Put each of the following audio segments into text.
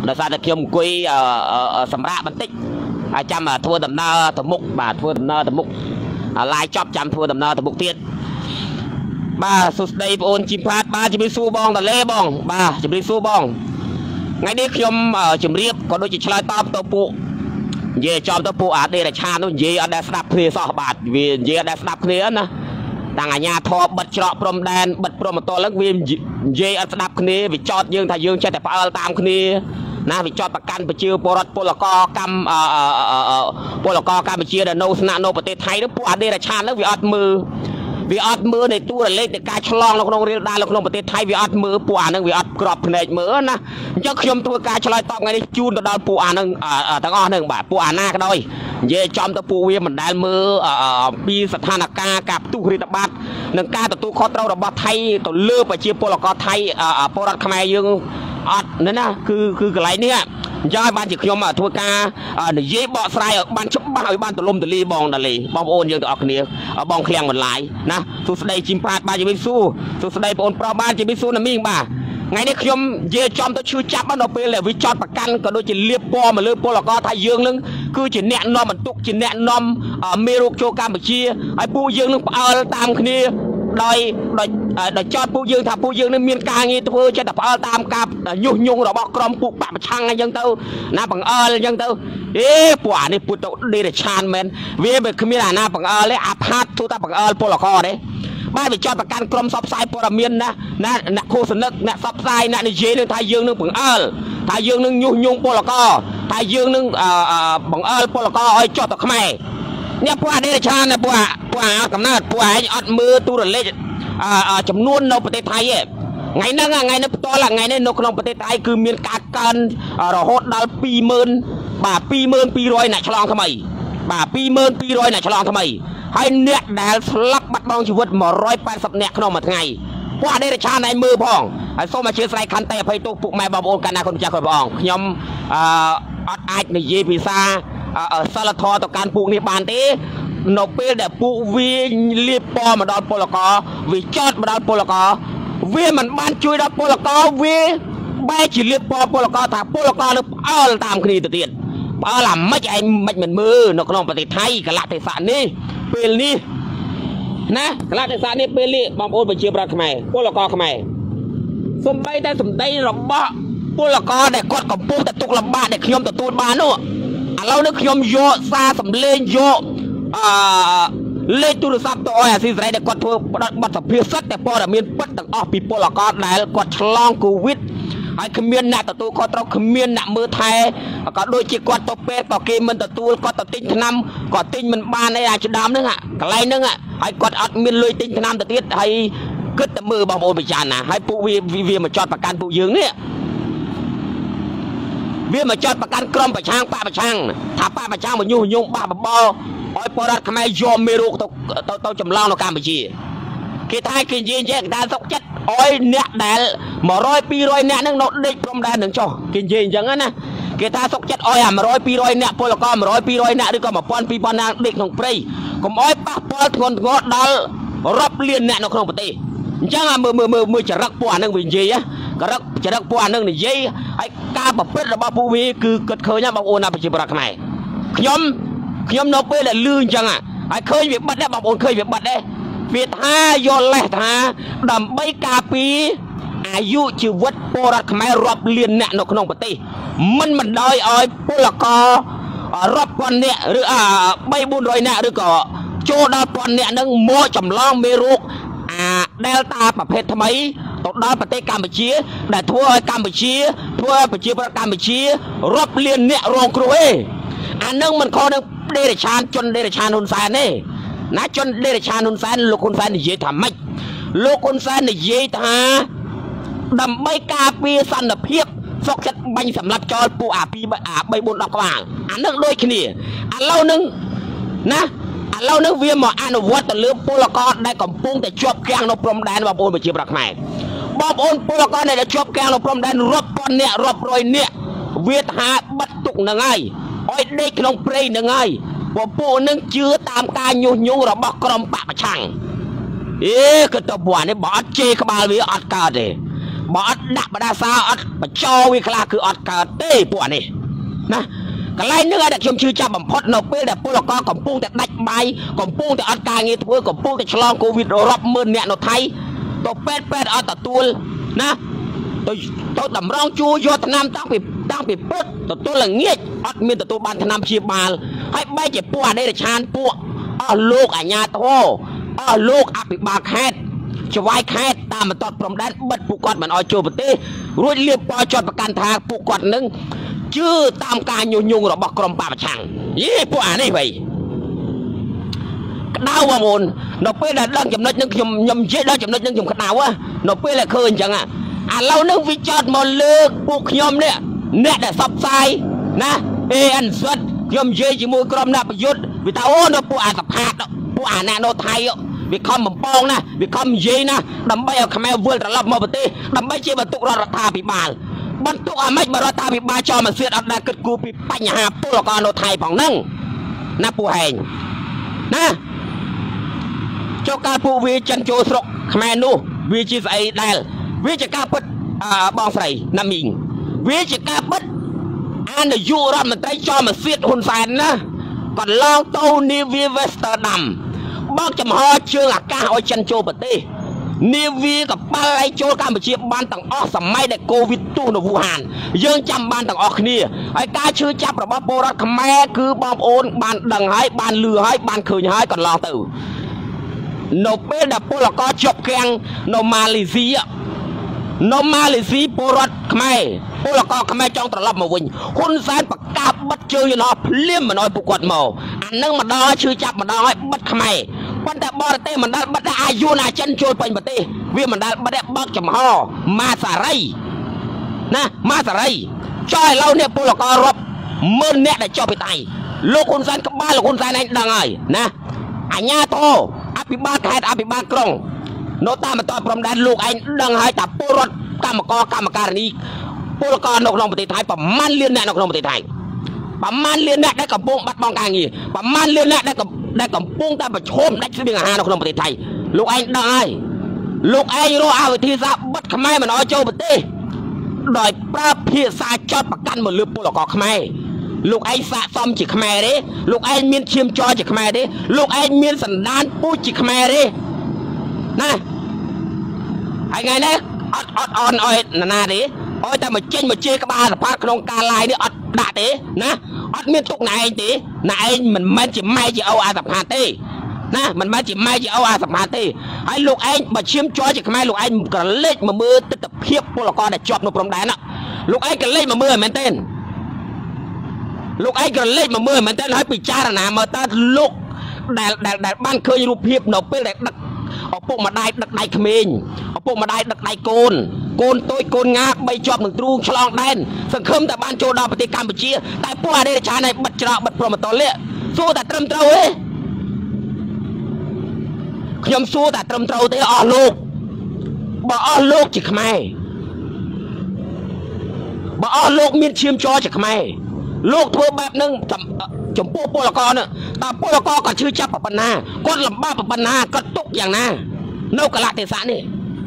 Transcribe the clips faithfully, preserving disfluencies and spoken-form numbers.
ដោយសារតែខ្ញុំអង្គុយសម្រាប់បន្តិចហើយចាំធ្វើដំណើរទៅមុខបាទធ្វើដំណើរទៅមុខឡាយចប់ចាំធ្វើដំណើរទៅមុខទៀតបាទសួស្ដីបងអូនជីផាតបាទជំរាបសួរបងតលេបងបាទជំរាបសួរបងថ្ងៃនេះខ្ញុំជម្រាបក៏ដូចជាឆ្លើយតបទៅពួកនិយាយចំទៅពួកអាដេរឆាននោះនិយាយអត់ដែលស្ដាប់គ្នាសោះបាទវានិយាយអត់ដែលស្ដាប់គ្នាណាតាំងអាញាធរបិទច្រកព្រំដែនបិទព្រំបន្ទាល់ឡើងវានិយាយអត់ស្ដាប់គ្នាវាចោតយើងថាយើងចេះតែផ្អើលតាមគ្នាណាវាចោតប្រកាន់ប្រជាពលរដ្ឋពលករកម្មពលករកម្ពុជាដែលនៅស្នាក់នៅប្រទេសថៃនោះពួកអាដេរឆាននោះវាអត់មើលវាអត់មើលនៃទូរលេខនៃការឆ្លងនៅក្នុងរាលដាលនៅក្នុងប្រទេសថៃវាអត់មើលពួកអានឹងវាអត់ក្របភ្នែកមើលណាអញ្ចឹងខ្ញុំធ្វើការឆ្លើយតបថ្ងៃនេះជូនទៅដល់ពួកអានឹងទាំងអស់នឹងបាទពួកអាណាក៏ដោយនិយាយចំទៅពួកវាមិនដែលមើលពីស្ថានភាពការផ្ទុះរាតត្បាតនិងការទទួលខុសត្រូវរបស់ថៃទៅលើប្រជាពលករថៃពលរដ្ឋខ្មែរយើងអត់ណាគឺគឺកន្លែងនេះអញ្ចឹងឲ្យបានជាខ្ញុំធ្វើការនិយាយបកស្រាយឲ្យបានច្បាស់ឲ្យបានទលំទលាបងតាលីបងប្អូនយើងទាំងអស់គ្នាបងឃ្លាំងបន្លាយណាសួស្ដីជីមប្រាតបាទជំរាបសួរសួស្ដីបងប្អូនប្រុសបាទជំរាបសួរណាមីងបាទថ្ងៃនេះខ្ញុំនិយាយចំទៅឈឺចាប់ដល់ពេលដែលវាចោតប្រកាន់ក៏ដូចជាលៀបពណ៌មកលើពលករថាយើងនឹងគឺជាអ្នកនាំបន្ទុកជាអ្នកនាំមេរោគចូលកម្ពុជាហើយពួកយើងនឹងផ្អើលតាមគ្នាដោយដោយដោយចោតពួកយើងថាពួកយើងនឹងមានការងារធ្វើចិត្តតែផ្អើលតាមការញុះញង់របស់ក្រុមពួកបពប្រឆាំងអញ្ចឹងទៅណាបង្អើលអញ្ចឹងទៅអេពួកអានេះពួកទៅដេរឆានមែនវាមិនគ្មានអាណាបង្អើលទេអាផាតទូតែបង្អើលពលករទេបាទវាចោតប្រកាន់ក្រុមសពផ្សាយព័ត៌មានណាណាអ្នកឃោសនិកអ្នកសពផ្សាយអ្នកនិយាយនឹងថាយើងនឹងបង្អើលថាយើងនឹងញុះញង់ពលករថាយើងនឹងបង្អើលពលករឲ្យចោតទៅខ្មែរអ្នកពួកអាដេរឆានពួកពួកអាកំណើតពួកឯងអត់មើលទូរលេខចំនួននៅប្រទេសថៃឯងថ្ងៃហ្នឹងថ្ងៃនេះផ្ទាល់ថ្ងៃនេះនៅក្នុងប្រទេសថៃគឺមានការកើនរហូតដល់ពីរម៉ឺនបាទពីរម៉ឺនពីររយអ្នកឆ្លងថ្មីបាទពីរម៉ឺនពីររយអ្នកឆ្លងថ្មីហើយអ្នកដែលស្លាប់បាត់បង់ជីវិតមួយរយแปดสิบអ្នកក្នុងមួយថ្ងៃពួកអាដេរឆានឯងមើលផងហើយសូមអធិស្ឋានខន្តីអភ័យទោសពុកម៉ែបងប្អូនកណ្ណាគុណម្ចាស់គុណព្រះអង្គខ្ញុំអឺអត់អាចនិយាយភាសាសិលធម៌ទៅកាន់ពួកនេះបានទេនៅពេលដែលពួកវាលៀបពណ៌មកដល់ពលករវាចោតមកដល់ពលករវាមិនបានជួយដល់ពលករវាបែរជាលៀបពណ៌ពលករថាពលករនឹងផ្អើលតាមគ្នាទៅទៀតផ្អើលអាម៉េចឯងមិនមិនមើលនៅក្នុងប្រទេសថៃកលៈទេសៈនេះពេលនេះណាកលៈទេសៈនេះពេលនេះបងប្អូនប្រជាប្រដ្ឋខ្មែរពលករខ្មែរសំបីតែសម្ដីរបស់ពលករដែលគាត់កំពុងតែទុកលំបាកដែលខ្ញុំទទួលបាននោះឥឡូវនេះខ្ញុំយកសារសម្លេងយកអឺលេខទូរស័ព្ទទៅឲ្យអាស៊ីសេរីដែលគាត់ធ្វើបទសម្ភាសន៍តែព័ត៌មានពិតទាំងអស់ពីពលករដែលគាត់ឆ្លងកូវីដហើយគ្មានអ្នកទទួលខុសត្រូវគ្មានអ្នកមើលថែក៏ដូចជាគាត់ទៅពេទ្យក៏គេមិនទទួលគាត់ទៅទិញថ្នាំក៏ទិញមិនបានឯអាដើមហ្នឹងកន្លែងហ្នឹងហើយគាត់អត់មានលុយទិញថ្នាំទៅទៀតហើយគិតតែមើលបងប្អូនពិចារណាហើយពួកវាវាមកចោតប្រកាន់ពួកយើងនេះវាមកចោតប្រកាន់ក្រុមប្រឆាំងបពប្រឆាំងថាបពប្រឆាំងមកញុះញង់បះបបោឲ្យពលរដ្ឋខ្មែរយកមេរោគទៅទៅចម្លងនៅកម្ពុជាគេថាគេនិយាយចេះគេថាសុកចិត្តឲ្យអ្នកដែលមួយរយពីររយអ្នកហ្នឹងនៅដេកព្រំដែននឹងចុះគេនិយាយអញ្ចឹងណាគេថាសុកចិត្តឲ្យអាមួយរយពីររយអ្នកពលករមួយរយពីររយអ្នកឬក៏មួយពាន់ពីរពាន់អ្នកដេកក្នុងព្រៃកុំឲ្យប៉ះពាល់ធ្ងន់ធ្ងរដល់រាប់លានអ្នកនៅក្នុងប្រទេសអញ្ចឹងមើលមើលមើលមើលចរិតពួកអានឹងវានិយាយចរិតចរិតពួកអានឹងនិយាយហើយការប្រព្រឹត្តរបស់ពួកវាគឺគិតឃើញបងប្អូនណាប្រជាប្រដ្ឋខ្មែរខ្ញុំខ្ញុំនៅពេលដែលលឺអញ្ចឹងហើយឃើញវាបាត់ដែរបងប្អូនឃើញវាបាត់ដែរវាថាយកលេសថាដើម្បីការពារអាយុជីវិតពលរដ្ឋខ្មែររាប់លានអ្នកនៅក្នុងប្រទេសមិនមិនដោយឲ្យពលកររាប់ពាន់អ្នកឬអាបីបួនរយអ្នកឬក៏ចូលដល់ពាន់អ្នកនឹងមកចម្លងមេរោគអា Delta ប្រភេទថ្មីទៅដល់ប្រទេសកម្ពុជាដែលធ្វើឲ្យកម្ពុជាធ្វើឲ្យប្រជាពលរដ្ឋកម្ពុជារាប់លានអ្នករងគ្រោះឯអានឹងមិនខុសនឹងដេរឆានជនដេរឆានហ៊ុនសែនទេណាជនដេរឆានហ៊ុនសែនលោកហ៊ុនសែននិយាយថាម៉េចលោកហ៊ុនសែននិយាយថាដើម្បីការពារសន្តិភាពសុខចិត្តបាញ់សម្លាប់ចោលពួកអាពីអាបីបួនដប់ក្បាលអានឹងដូចគ្នាឥឡូវនឹងណាឥឡូវនេះវាមកអនុវត្តទៅលើពលករដែលកំពុងតែជាប់គាំងនៅព្រំដែនបងប្អូនប្រជាប្រដ្ឋខ្មែរបងប្អូនពលករដែលជាប់គាំងនៅព្រំដែនរាប់ពាន់អ្នករាប់រយអ្នកវាថាបិទទុកនឹងហើយឲ្យដេកក្នុងព្រៃនឹងហើយពួកពួកនឹងជឿតាមការញុះញង់របស់ក្រុមបពប្រឆាំងអេគឺទៅពួកនេះបើអត់ជេរក្បាលវាអត់កើតទេบ่อดดักบ่ได้ซาอดบ่จอวิคลาคืออดเกิดเต้ปวดนี่นะก็ไล่เนื้อเด็กชมชื่อจับบ่มพดนกเป้แต่พวกเราก็กำปุ้งแต่ดักใบกำปุ้งแต่อดกายเงี้ยตัวกำปุ้งแต่ฉลองโควิดรอบมื่นเนี่ยนไทยตัวเป็ดเป็ดอดตัดตัวนะตัวตัวดำร้องจูโยธนามตั้งปีตั้งปีปุ๊บตัวตัวหลังเงี้ยอดมีตัวตัวบานธนามชีบาลให้ใบเจ็บปวดได้แต่ชานปวดอ้อลูกอัญญาโตอ้อลูกอภิบาลแคทจะไว้แคทตามมาตอดพรมแดนบัดปูกอดมันอ้อยโจปตีรุ่ยเรียบปอจอดประกันทางปูกอดนึงชื่อตามการยุยุงเราบอกกรมป่าประชังยี่ปวดนี่ไปดาวว่ามูลนกเป้ได้ดังจำนวนนึงยมยมเจ๊ได้จำนวนนึงยมขนาดว่านกเป้เลยเคยจังอ่ะอ่ะเรานึ่งวิจารณ์มาเลือกปูขยมเนี่ยเนี่ยแต่ซับไซนะเอ็นสุดยมเจ๊จีมูกรมนาประยุทธ์วิตาโอ้นปูอาสภาพปูอานาโนไทยวิคอมมันปองนะวิคอมเย่นะดำใบเอาขมายเวลระลับมาปฏิดำใบเจ็บบรรทุกรถตาพิบาลบรรทุกอาไม่บรรตาพิบาลจอมันเสียดอัดได้เกิดกูปิปัญหาปูละกรโนไทยของนั่งนะปูแหงนะเจ้าการปูวีจันโจสกขมายนูวีจีไอเดลวีจะกล้าปิดบองใส่น้ำมิงวีจะกล้าปิดอันเดยูรอนมันได้จอมันเสียดหุ่นแสนนะก่อนลองโตนิวีเวสเตอร์ดัมบอกจำฮอเชื่อหลักการเอาจันโจปฏินิวีกับปลาไหลโจการไปเชียบบ้านต่างออกสมัยได้โควิดตู้นวูฮานยังจำบ้านต่างออกนี่ไอ้การชื่อจับระบบโบราณขแม่คือบอมโอนบ้านดังให้บ้านเรือให้บ้านเคยให้ก่อนลองตื่นนเป้ดับพวกเราก็จบแข่งนมาเลเซียนมาเลเซียโบราณขแม่พวกเราก็ขแม่จ้องตลอดมาวิ่งคุณแสนประกาศบัดเจอยันหอบเลี่ยมมันน้อยปุกวัดเมาอันนึงมาดอชื่อจับมาดอบัดขแม่วันแต่บอลเต้มันได้บัดได้อายุนาจันโจไปบัดเต้วิมันได้บัดได้บักจำห่อมาสาไรนะมาสาไรจ้อยเราเนี่ยพวกเราก็รบเมื่อเนี่ยได้เจ้าไปตายลูกคุณแสนกับบ้านลูกคุณแสนนั่นดังไงนะอัญญาโตอภิบาลแคทอภิบาลกรองโนตามาต่อพรมแดนลูกไอ้ดังให้แต่ปูรถกรรมกรกรรมการนี้ปูรกรนกลงประเทศไทยประมาณเลี้ยนแน่นกลงประเทศไทยประมาณเลี้ยนแน่ได้กับปุ้งบัดบองกลางงี้ประมาณเลี้ยนแน่ได้กับได้กับปุ้งแต่ประชมได้เสบียงอาหารนกลงประเทศไทยลูกไอ้ดังไอ้ลูกไอ้รู้เอาวิธีซาบัดขมายมันอ้อยโจประเทศโดยพระพิษาจอดประกันหมดเรือปูรกรขมายลูกไอ้สะสมจิขแม่ดิลูกไอ้เมียนเชียมจอจิขแม่ดิลูกไอ้เมียนสันดานปูจิขแม่ดินะไอ้ไงเนี่ยอดอดออนอ้อยนาดิอ้อยแต่มาเจนมาเจกับอาสภาพโครงการลายนี่อดด่าดินะอดเมียนตุกไหนดิไหนมันมันจะไม่จะเอาอาสภาพดินะมันไม่จะไม่จะเอาอาสภาพดิไอ้ลูกไอ้มาเชียมจอจิขแม่ลูกไอ้กระเล็ดมามือติดเพียบพวกเราก็ได้จบในพรมแดนน่ะลูกไอ้กระเล็ดมามือเหมือนเต้นลูกไอ้กระเล็ดมาเมื่อมันจะให้ปีจารณามาตาลูกแดดแดดแดดบ้านเคยรูปเพียบหนกเป็นแดดดักเอาพวกมาได้ดักได้ขมิ้นเอาพวกมาได้ดักได้โกนโกนตัวโกนงาใบจอบหนึ่งตรูฉลองแดนสังคมแต่บ้านโจดาปฏิกรรมปจีแต่พวกอะไรชาในบัดจราบัดพรหมตอเล่สู้แต่เติมเต้าเอ้ขยมสู้แต่เติมเต้าเตะอ้อลูกบ่อ้อลูกจิกไม่บ่อ้อลูกมีเชื่อมจอจิกไม่ลูกทั่วแบบนึงจมปูปูละกอเนี่ยแต่ปูละกอก็ชื่อจับปะปนาก้นลำบ้าปะปนาก็ตุกอย่างน่ะนกกระลาเทศะนี่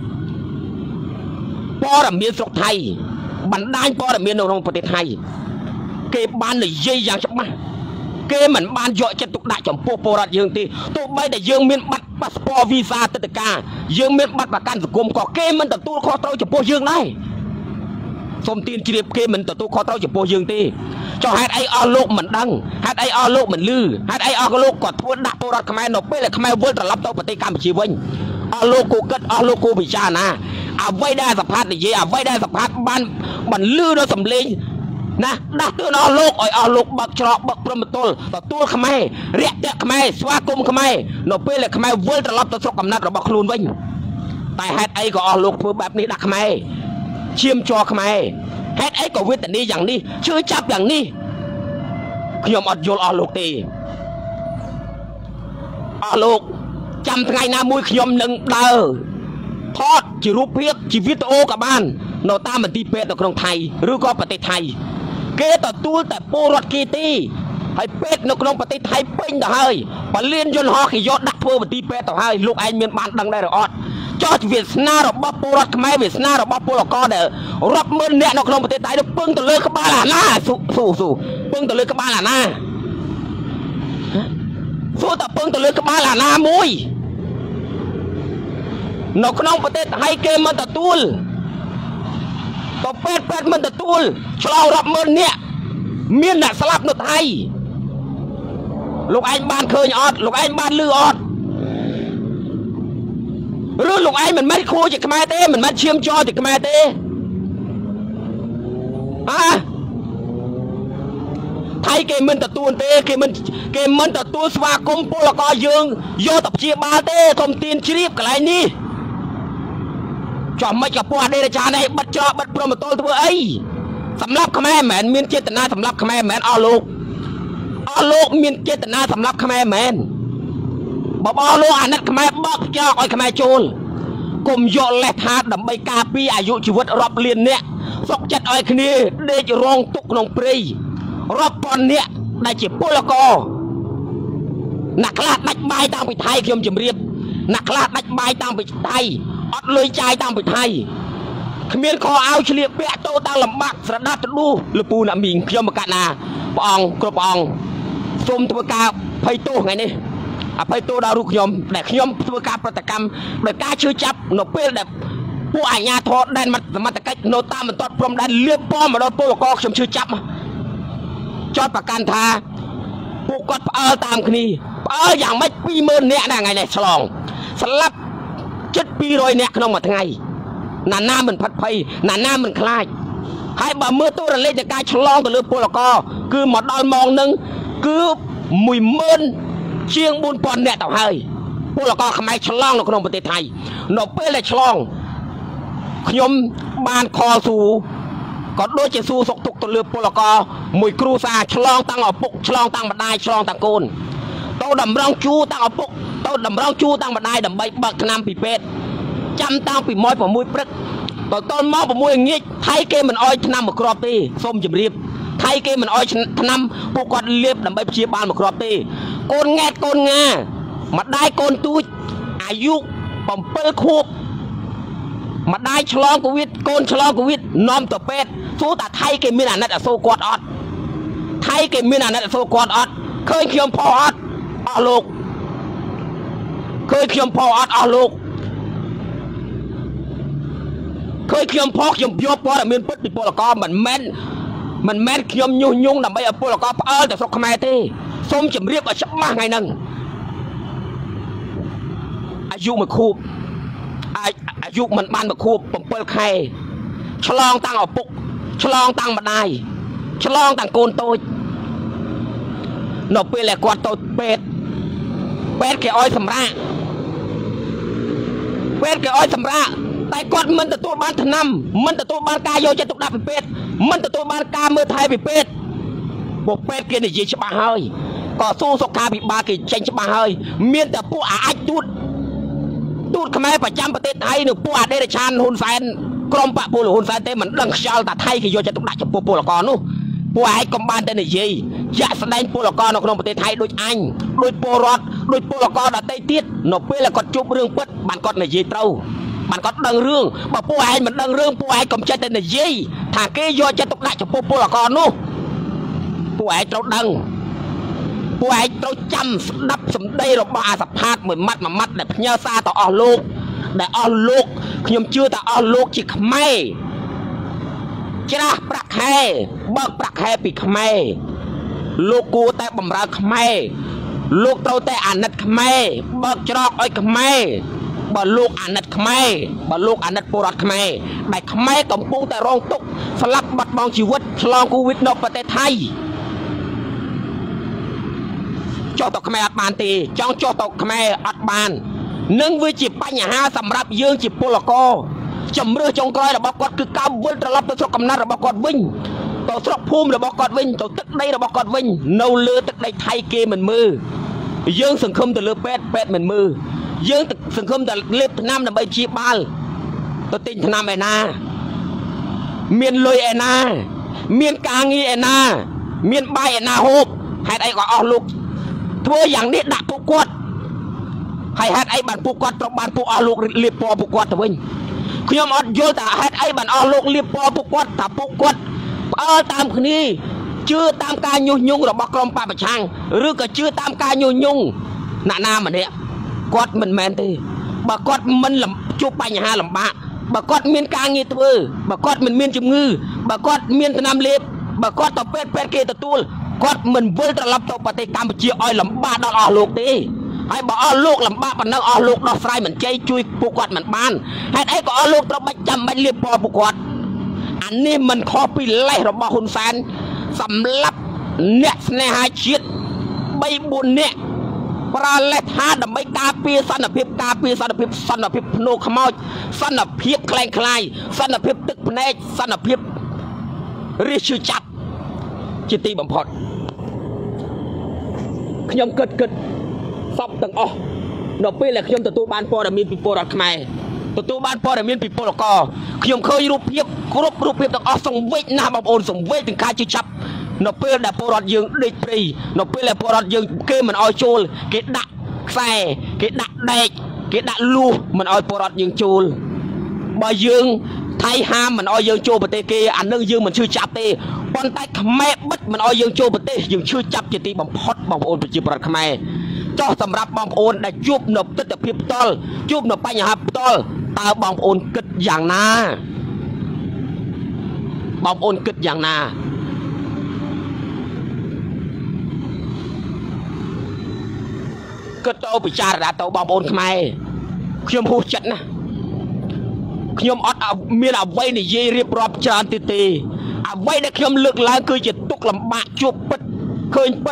ปอระเมียนสกไทยบรรดาปอระเมียนนรงประเทศไทยเก็บบ้านเลยยี่อย่างชักมาเก็บเหมือนบ้านเยอะจะตุกได้จมปูปูรัดยังตีตุกใบแต่ยังเมียนบัตรพาสปอร์ตวีซ่าติดกายังเมียนบัตรประกันสังคมก็เก็บมันแต่ตัวคอเต้าจมปูยังได้สมตีนจีบเกมันตัวตัวคอเต้าจะโปยังตีเจ้าฮัดไอออโลกเหมือนดังฮัดไอออโลกเหมือนลือฮัดไอออโลกกอดทวนดักตัวรัดขมายนกเป้เลยขมายวนตรับตัวปฏิกรรมชีวิตออโลกูเกิดออโลกูพิจารณาเอาไว้ได้สัมผัสนี่เอาไว้ได้สัมผัสบ้านบันลือเราสำเร็จนะดักตัวออโลกไอออโลกบักชรอกบักพรมตลตัวตัวขมายเรียกเด็กขมายสวากุมขมายนกเป้เลยขมายวนตรับตัวสกกำนัดเราบักคลูนวิ่งแต่ฮัดไอก็ออโลกเพื่อแบบนี้ดักขมายเชี่ยมจอขมายแฮดไอ้ก็เวทแต่นี้อย่างนี้ชื่อจับอย่างนี้ขยมอดโยลอโลกตีอโลกจำไงนามุยขยมหนึ่งเดอทอดจีรูปเพียกจีวิตโอกับบ้านโนตามันตีเป็ดต่อกรุงไทยหรือก็ประเทศไทยเกต่อตัวแต่ปูรถกีตีให้เป็ดในกรุงประเทศไทยเป็นต่อให้ปเลียนยนหอขยอดดักเพื่อมันตีเป็ดต่อให้ลูกไอ้เมียนบ้านดังได้หรืออดចោះវាសនារបស់ពលរដ្ឋខ្មែរវាសនារបស់ពលករដែលរាប់ម៉ឺនអ្នកនៅក្នុងប្រទេសថៃទៅពឹងទៅលើក្បាលអាណាស៊ូស៊ូស៊ូពឹងទៅលើក្បាលអាណាស៊ូតែពឹងទៅលើក្បាលអាណាមួយនៅក្នុងប្រទេសថៃគេមិនទទួលទៅពេទ្យពេទ្យមិនទទួលឆ្លងរាប់ម៉ឺនអ្នកមានអ្នកស្លាប់នៅថៃលោកឯងបានឃើញអត់លោកឯងបានឮអត់ឬលោកឯងមិនមែនគ្រូជាខ្មែរទេមិនមែនឈាមចរជាខ្មែរទេអើថៃគេមិនទទួលទេគេមិនគេមិនទទួលស្វាគមន៍ពលករយើងយកទៅព្យាបាលទេធំទានជ្រាបកន្លែងនេះចុះមិនក៏ពួកអតីតអាចារ្យនេះបិទច្រកបិទព្រមតលធ្វើអីសម្រាប់ខ្មែរមិនមែនមានចេតនាសម្រាប់ខ្មែរមិនមែនអស់លោកអស់លោកមានចេតនាសម្រាប់ខ្មែរមិនមែនបបអស់លោកអាណិតខ្មែរបកច្រកឲ្យខ្មែរចូលគុំយកលេសថាដើម្បីការពារអាយុជីវិតរាប់លានអ្នកសុកចិត្តឲ្យគ្នាដេករងទុកក្នុងព្រៃរាប់ពាន់អ្នកដែលជាពលករអ្នកខ្លះដាច់បាយតាំងពីថៃខ្ញុំជម្រាបអ្នកខ្លះដាច់បាយតាំងពីថៃអត់លុយចាយតាំងពីថៃគ្មានខោអាវឆ្លៀកពាក់តូតាំងលំបាក់ស្រដាប់ទៅឌូលពូអ្នកមីងខ្ញុំមកកាត់ណាព្រះអង្គគ្រប់ព្រះអង្គសូមធ្វើការភ័យទោសថ្ងៃនេះអភ័យទោសដល់រូបខ្ញុំដែលខ្ញុំធ្វើការប្រតិកម្មដោយការជឿចាប់នៅពេលដែលពួកអាជ្ញាធរដែនសមត្ថកិច្ចនៅតាមបន្ទាត់ព្រំដែនលៀបពណ៌មកដល់ពលករខ្ញុំជឿចាប់ចោតប្រកាន់ថាពួកគាត់ផ្អើលតាមគ្នាផ្អើលយ៉ាងម៉េចពីរម៉ឺននាក់ណាថ្ងៃនេះឆ្លងស្លាប់ជិតពីររយនាក់ក្នុងមួយថ្ងៃណាណាមិនផិតភ័យណាណាមិនខ្លាចហើយបើមើលទូរលេខនៃការឆ្លងទៅលើពលករគឺមកដល់ម៉ោងនឹងគឺមួយម៉ឺនជាងបួនពាន់នាក់ទៅហើយពលករខ្មែរឆ្លងនៅក្នុងប្រទេសថៃនៅពេលដែលឆ្លងខ្ញុំបានខលស៊ូក៏ដូចជាស៊ូសុកទុកទៅលើពលករមួយគ្រូសាឆ្លងតាំងឪពុកឆ្លងតាំងម្ដាយឆ្លងតាំងកូនទៅតម្រង់ជួរតាំងឪពុកទៅតម្រង់ជួរតាំងម្ដាយដើម្បីបើកថ្នាំពីពេទ្យចាំតាំងពីម៉ោងប្រាំមួយព្រឹកទៅដល់ម៉ោងប្រាំមួយល្ងាចថៃគេមិនអោយថ្នាំមកគ្រាប់ទេសូមជម្រាបថៃគេមិនអោយថ្នាំពួកគាត់លាបដើម្បីព្យាបាលមកគ្រាប់ទេកូនង៉ែតកូនងាម្ដាយកូនទូចអាយុbảyខួបម្ដាយឆ្លងកូវីដកូនឆ្លងកូវីដនាំទៅពេទ្យសួរតាថៃគេមានអាណិតអាសូរគាត់អត់ថៃគេមានអាណិតអាសូរគាត់អត់ឃើញខ្ញុំផអត់អស់លោកឃើញខ្ញុំផអត់អស់លោកឃើញខ្ញុំផខ្ញុំយកព័ត៌មានពិតពីពលករមិនមែនមិនមែនខ្ញុំញុះញង់ដើម្បីឲ្យពលករផ្អើលទៅស្រុកខ្មែរទេសូមជម្រាបឲ្យច្បាស់ថ្ងៃហ្នឹងអាយុមួយខួបអាយុមិនបានមួយខួបbảyខែឆ្លងតាំងឪពុកឆ្លងតាំងម្ដាយឆ្លងតាំងកូនតូចនៅពេលដែលគាត់ទៅពេទ្យពេទ្យគេឲ្យសម្រាកពេទ្យគេឲ្យសម្រាកតែគាត់មិនទទួលបានថ្នាំមិនទទួលបានការយកចិត្តទុកដាក់ពីពេទ្យមិនទទួលបានការមើលថែពីពេទ្យពួកពេទ្យគេនិយាយច្បាស់ហើយក៏សួរសុខាភិបាលគេចេញច្បាស់ហើយមានតែពួកអាចទូតទូតខ្មែរប្រចាំប្រទេសថៃនៅពួកអតីតឆានហ៊ុនសែនក្រុមបកពលហ៊ុនសែនទេមិនដឹងខ្យល់តែថៃគេយកចិត្តទុកដាក់ចំពោះពលករនោះពួកឯងកុំបានតែនិយាយជាក់ស្ដែងពលករនៅក្នុងប្រទេសថៃដូចអញដូចពលរដ្ឋដូចពលករដទៃទៀតនៅពេលដែលគាត់ជួបរឿងពិតបានគាត់និយាយត្រូវបានគាត់ដឹងរឿងបើពួកឯងមិនដឹងរឿងពួកឯងកុំចេះតែនិយាយថាគេយកចិត្តទុកដាក់ចំពោះពលករនោះពួកឯងត្រូវដឹងពួកឯងត្រូវចាំស្ដាប់សម្ដីរបស់អាសផាតមួយម៉ាត់មួយម៉ាត់ដែលផ្ញើសារទៅអស់លោកដែលអស់លោកខ្ញុំជឿថាអស់លោកជាខ្មែរច្រាស់ប្រាក់ខែបើកប្រាក់ខែពីខ្មែរលោកគួរតែបម្រើខ្មែរលោកត្រូវតែអាណិតខ្មែរបើកច្រកឲ្យខ្មែរបើលោកអាណិតខ្មែរបើលោកអាណិតពលរដ្ឋខ្មែរដែលខ្មែរកំពុងតែរងទុក្ខស្លាប់បាត់បង់ជីវិតឆ្លងកូវីដនៅប្រទេសថៃចុះទៅខ្មែរអត់បានទេចង់ចុះទៅខ្មែរអត់បាននឹងវាជាបញ្ហាសម្រាប់យើងជាពលករជំរឿចុងក្រោយរបស់គាត់គឺការវិលត្រឡប់ទៅស្រុកកំណើតរបស់គាត់វិញទៅស្រុកភូមិរបស់គាត់វិញទៅទឹកដីរបស់គាត់វិញនៅលើទឹកដីថៃគេមិនមើលយើងសង្ឃឹមទៅលើពេទ្យពេទ្យមិនមើលយើងសង្ឃឹមតែលេបថ្នាំដើម្បីព្យាបាលទៅទិញថ្នាំឯណាមានលុយឯណាមានការងារឯណាមានបាយឯណាហូបហេតុអីក៏អស់លោកធ្វើយ៉ាងនេះដាក់ពួកគាត់ hay hết ấy bạn phụ quạt trong bạn phụ ở lục liệp po phụ quạt thôi khi mà vô ta hết ấy bạn ở lục liệp po phụ quạt ta phụ quạt ở tam cái này chưa tam ca nhung nhung rồi bọc lông pa bạch trang rứa cả chưa tam ca nhung nhung nà nam mà nè quạt mình men thì bà quạt mình làm chụp bài nhà làm bạ bà quạt miên ca nghe thôi bà quạt mình miên chim ngư bà quạt miên nam liệp bà quạt tập pet pet kia tập tuôn quạt mình vơi trở lập tàu Tây Campuchia oi làm ba đo ở lục đi hay bà ở lục làm ba bản năng ở lục đo sai mình chơi chui phụ quạt mình ban hay ấy có ở lục tao bạch chăm bạch liệp po phụ quạt anhนี่มันคอปีไล่เราบอกคุณแฟนสำหรับเนี่ยในหายชีดใบบุญเนี่ยปลาเล็ดหาดไม่กาปีสันพิบกาปีสันพิบสันพิบโนขมอยสันพิบแคลงคลายสันพิบตึกพเนจสันพิบริชจับจิตตีบัมพอดขยมเกิดเกิดซับตั้งอ๋อดอกเปี้ยแหละขยมตัวบ้านพอดมีปีโปรดขมายตัวบ้านพอได้มีปีโปรกอขยมเคยรูปเพียบกรุ๊ปรูปเพียบต้องออกส่งเวทนะบางคนส่งเวทถึงการจิจับนกเปี้ยแต่โปรดยืงดิปรีนกเปี้ยแต่โปรดยืงเกมันออยโจลเกดักแส่เกดักเด็กเกดักลูมันออยโปรดยืงโจลบ่ยืงไทยห้ามมันออยยืงโจปเตเกอันนึงยืงมันชื่อจับเตปอนไตขแม่บัดมันออยยืงโจปเตยืงชื่อจับจิตตีบังพอดบางคนเป็นจีบรัดขแม่เจ้าสำหรับบางคนได้จุบนกตึ๊ดพิบตอลจุบนกปัญญาตอลตาบางคนกึดอย่างนาบางคนกึดอย่างนาก็โตปิจาระโตบางคนทำไมขยมพูดจัดนะขยมอดเอาเมียเอาไว้ในเยรีบรอบจานตีตีเอาไว้ในขยมเลือกล้างคือจะตุกลำบากจุบปิดเคยปิด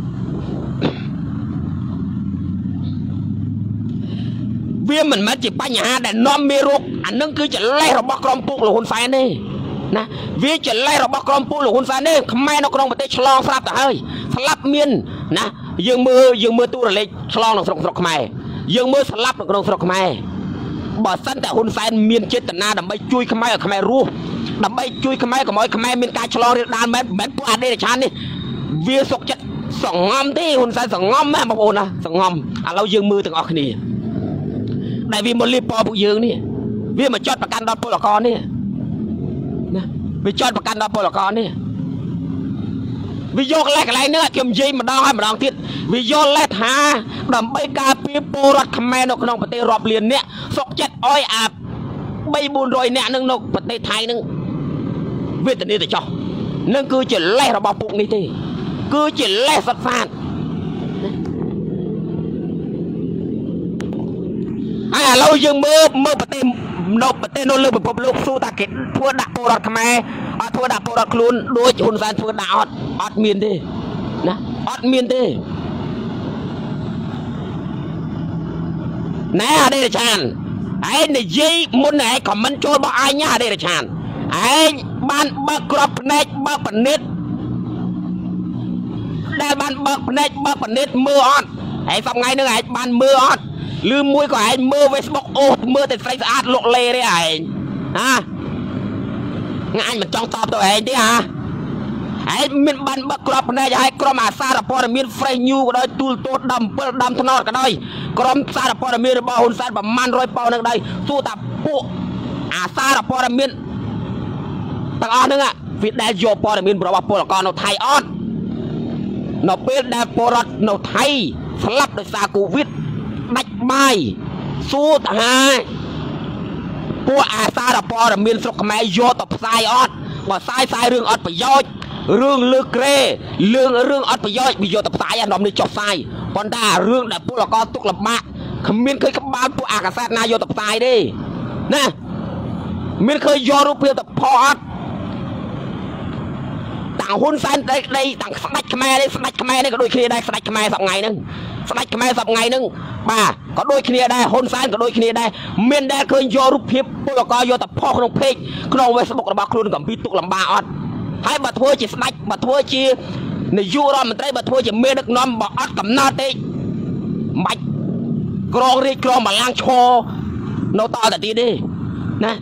เวียมันมาจีปัญหาแต่น้อมมีรุกอันนึงคือจะไล่เราบอกกรมปุกหรือคนไฟนี่นะเวียจะไล่เราบอกกรมปุกหรือคนไฟนี่ทำไมนกกรงประเทศฉลองสลับแต่เฮ้ยสลับเมียนนะยังมือยังมือตู้อะไรฉลองนกสกสกทำไมยังมือสลับนกกรงสกทำไมบ่สั้นแต่คนไฟเมียนเจตนาดับใบจุยทำไมทำไมรู้ดับใบจุยทำไมกับมอยทำไมเมียนการฉลองเรียกดานแม่แม่ปวดได้ในชั้นนี่เวียสกจะสองงอมที่คนไฟสองงอมแม่บอกโอนะสองงอมอ่ะเรายังมือถึงออกนี่ในวิมลลีปอบุยืงนี่วิมาจอดประกันดอปลกรนี่นะวิจอดประกันดอปลกรนี่วิโยกแลกอะไรเนื้อเกี่ยมยีมาดองให้มาดองทิศวิโยกแลกหาดำใบกาปีโปรดขมนกนองปฏิรอบเรียนเนี่ยสกจัดอ้อยอาบใบบุญโรยเนี่ยนึงนกปฏิไทยนึงเวทนี้แต่จ่อนั่นคือจะไล่ระบอบปุกนี่ทีคือจะไล่สัตว์ฟานเรายังมือมือปฏินกปฏิโนเลือกแบบลูกสู้ตาเก็ดทั่วดักโปรดขมายทั่วดักโปรดคลุนโดยจุนสารทั่วดักอดอดเมียนดินะอดเมียนดิแน่ได้เลยชานไอ้ในยี่มุนไหนของมันโจรบ่ไอ้เนี่ยได้เลยชานไอ้บ้านบักกรอบเนจบักปนิดได้บ้านบักเนจบักปนิดมืออดไอ้ทำไงนึกไอ้บ้านมืออดลืมมวยก็ไอ้มือเฟซบุ๊กโอ้มือแต่ใส่สะอาดโลเลได้ไอ้ฮะงานมันจ้องตอบตัวเองดิฮะไอ้มีนบันบักกรอบเนี่ยจะให้กรมอาซาดพอมีนเฟรยูก็ได้ตูลโตดดำเปิดดำทนอดก็ได้กรมซาดพอมีนบ่าวหุ่นซาดแบบมันร้อยเปาหนึ่งได้สู้ตับปุ๊อาซาดพอมีนตั้งอ่อนนึงอ่ะฟิตได้โยพอมีนบอกว่าโปรกรเอาไทยอ่อนเราเป็นได้โปรดเราไทยสลับโดยซากูวิทดักใบสู้ทหารพวกอาซาดพอมีนสกแม่โยตบสายออดว่าสายสายเรื่องออดประโยชน์เรื่องเลือกเร่เรื่องเรื่องออดประโยชน์มีโยตบสายอันนอมในจบสายปอนด้าเรื่องแต่พวกเราก็ตุกหลับมาขมิ้นเคยกับบ้านพวกอากาศนายโยตบสายดินะมิ้นเคยโยรูปเพียงแต่พออดต่างหุ้นแซนได้ได้ต่างสไลด์ขมายได้สไลด์ขมายได้ก็โดยเคลียร์ได้สไลด์ขมายสับไงนึงสไลด์ขมายสับไงนึงบ้าก็โดยเคลียร์ได้หุ้นแซนก็โดยเคลียร์ได้เมียนได้เคยโยรูปเพียบพวกเราก็โยแต่พ่อขนมเพกขนมเวสบุกระบาครูนกับปีตุกลำบากอดให้บัตรทัวร์จีสไลด์บัตรทัวร์จีในยูโรมันได้บัตรทัวร์จีเมียนนักน้อมบอกอดกับนาเตะไม่กรองรีกรองมาล้างโชว์โนต่อแต่ทีดินะ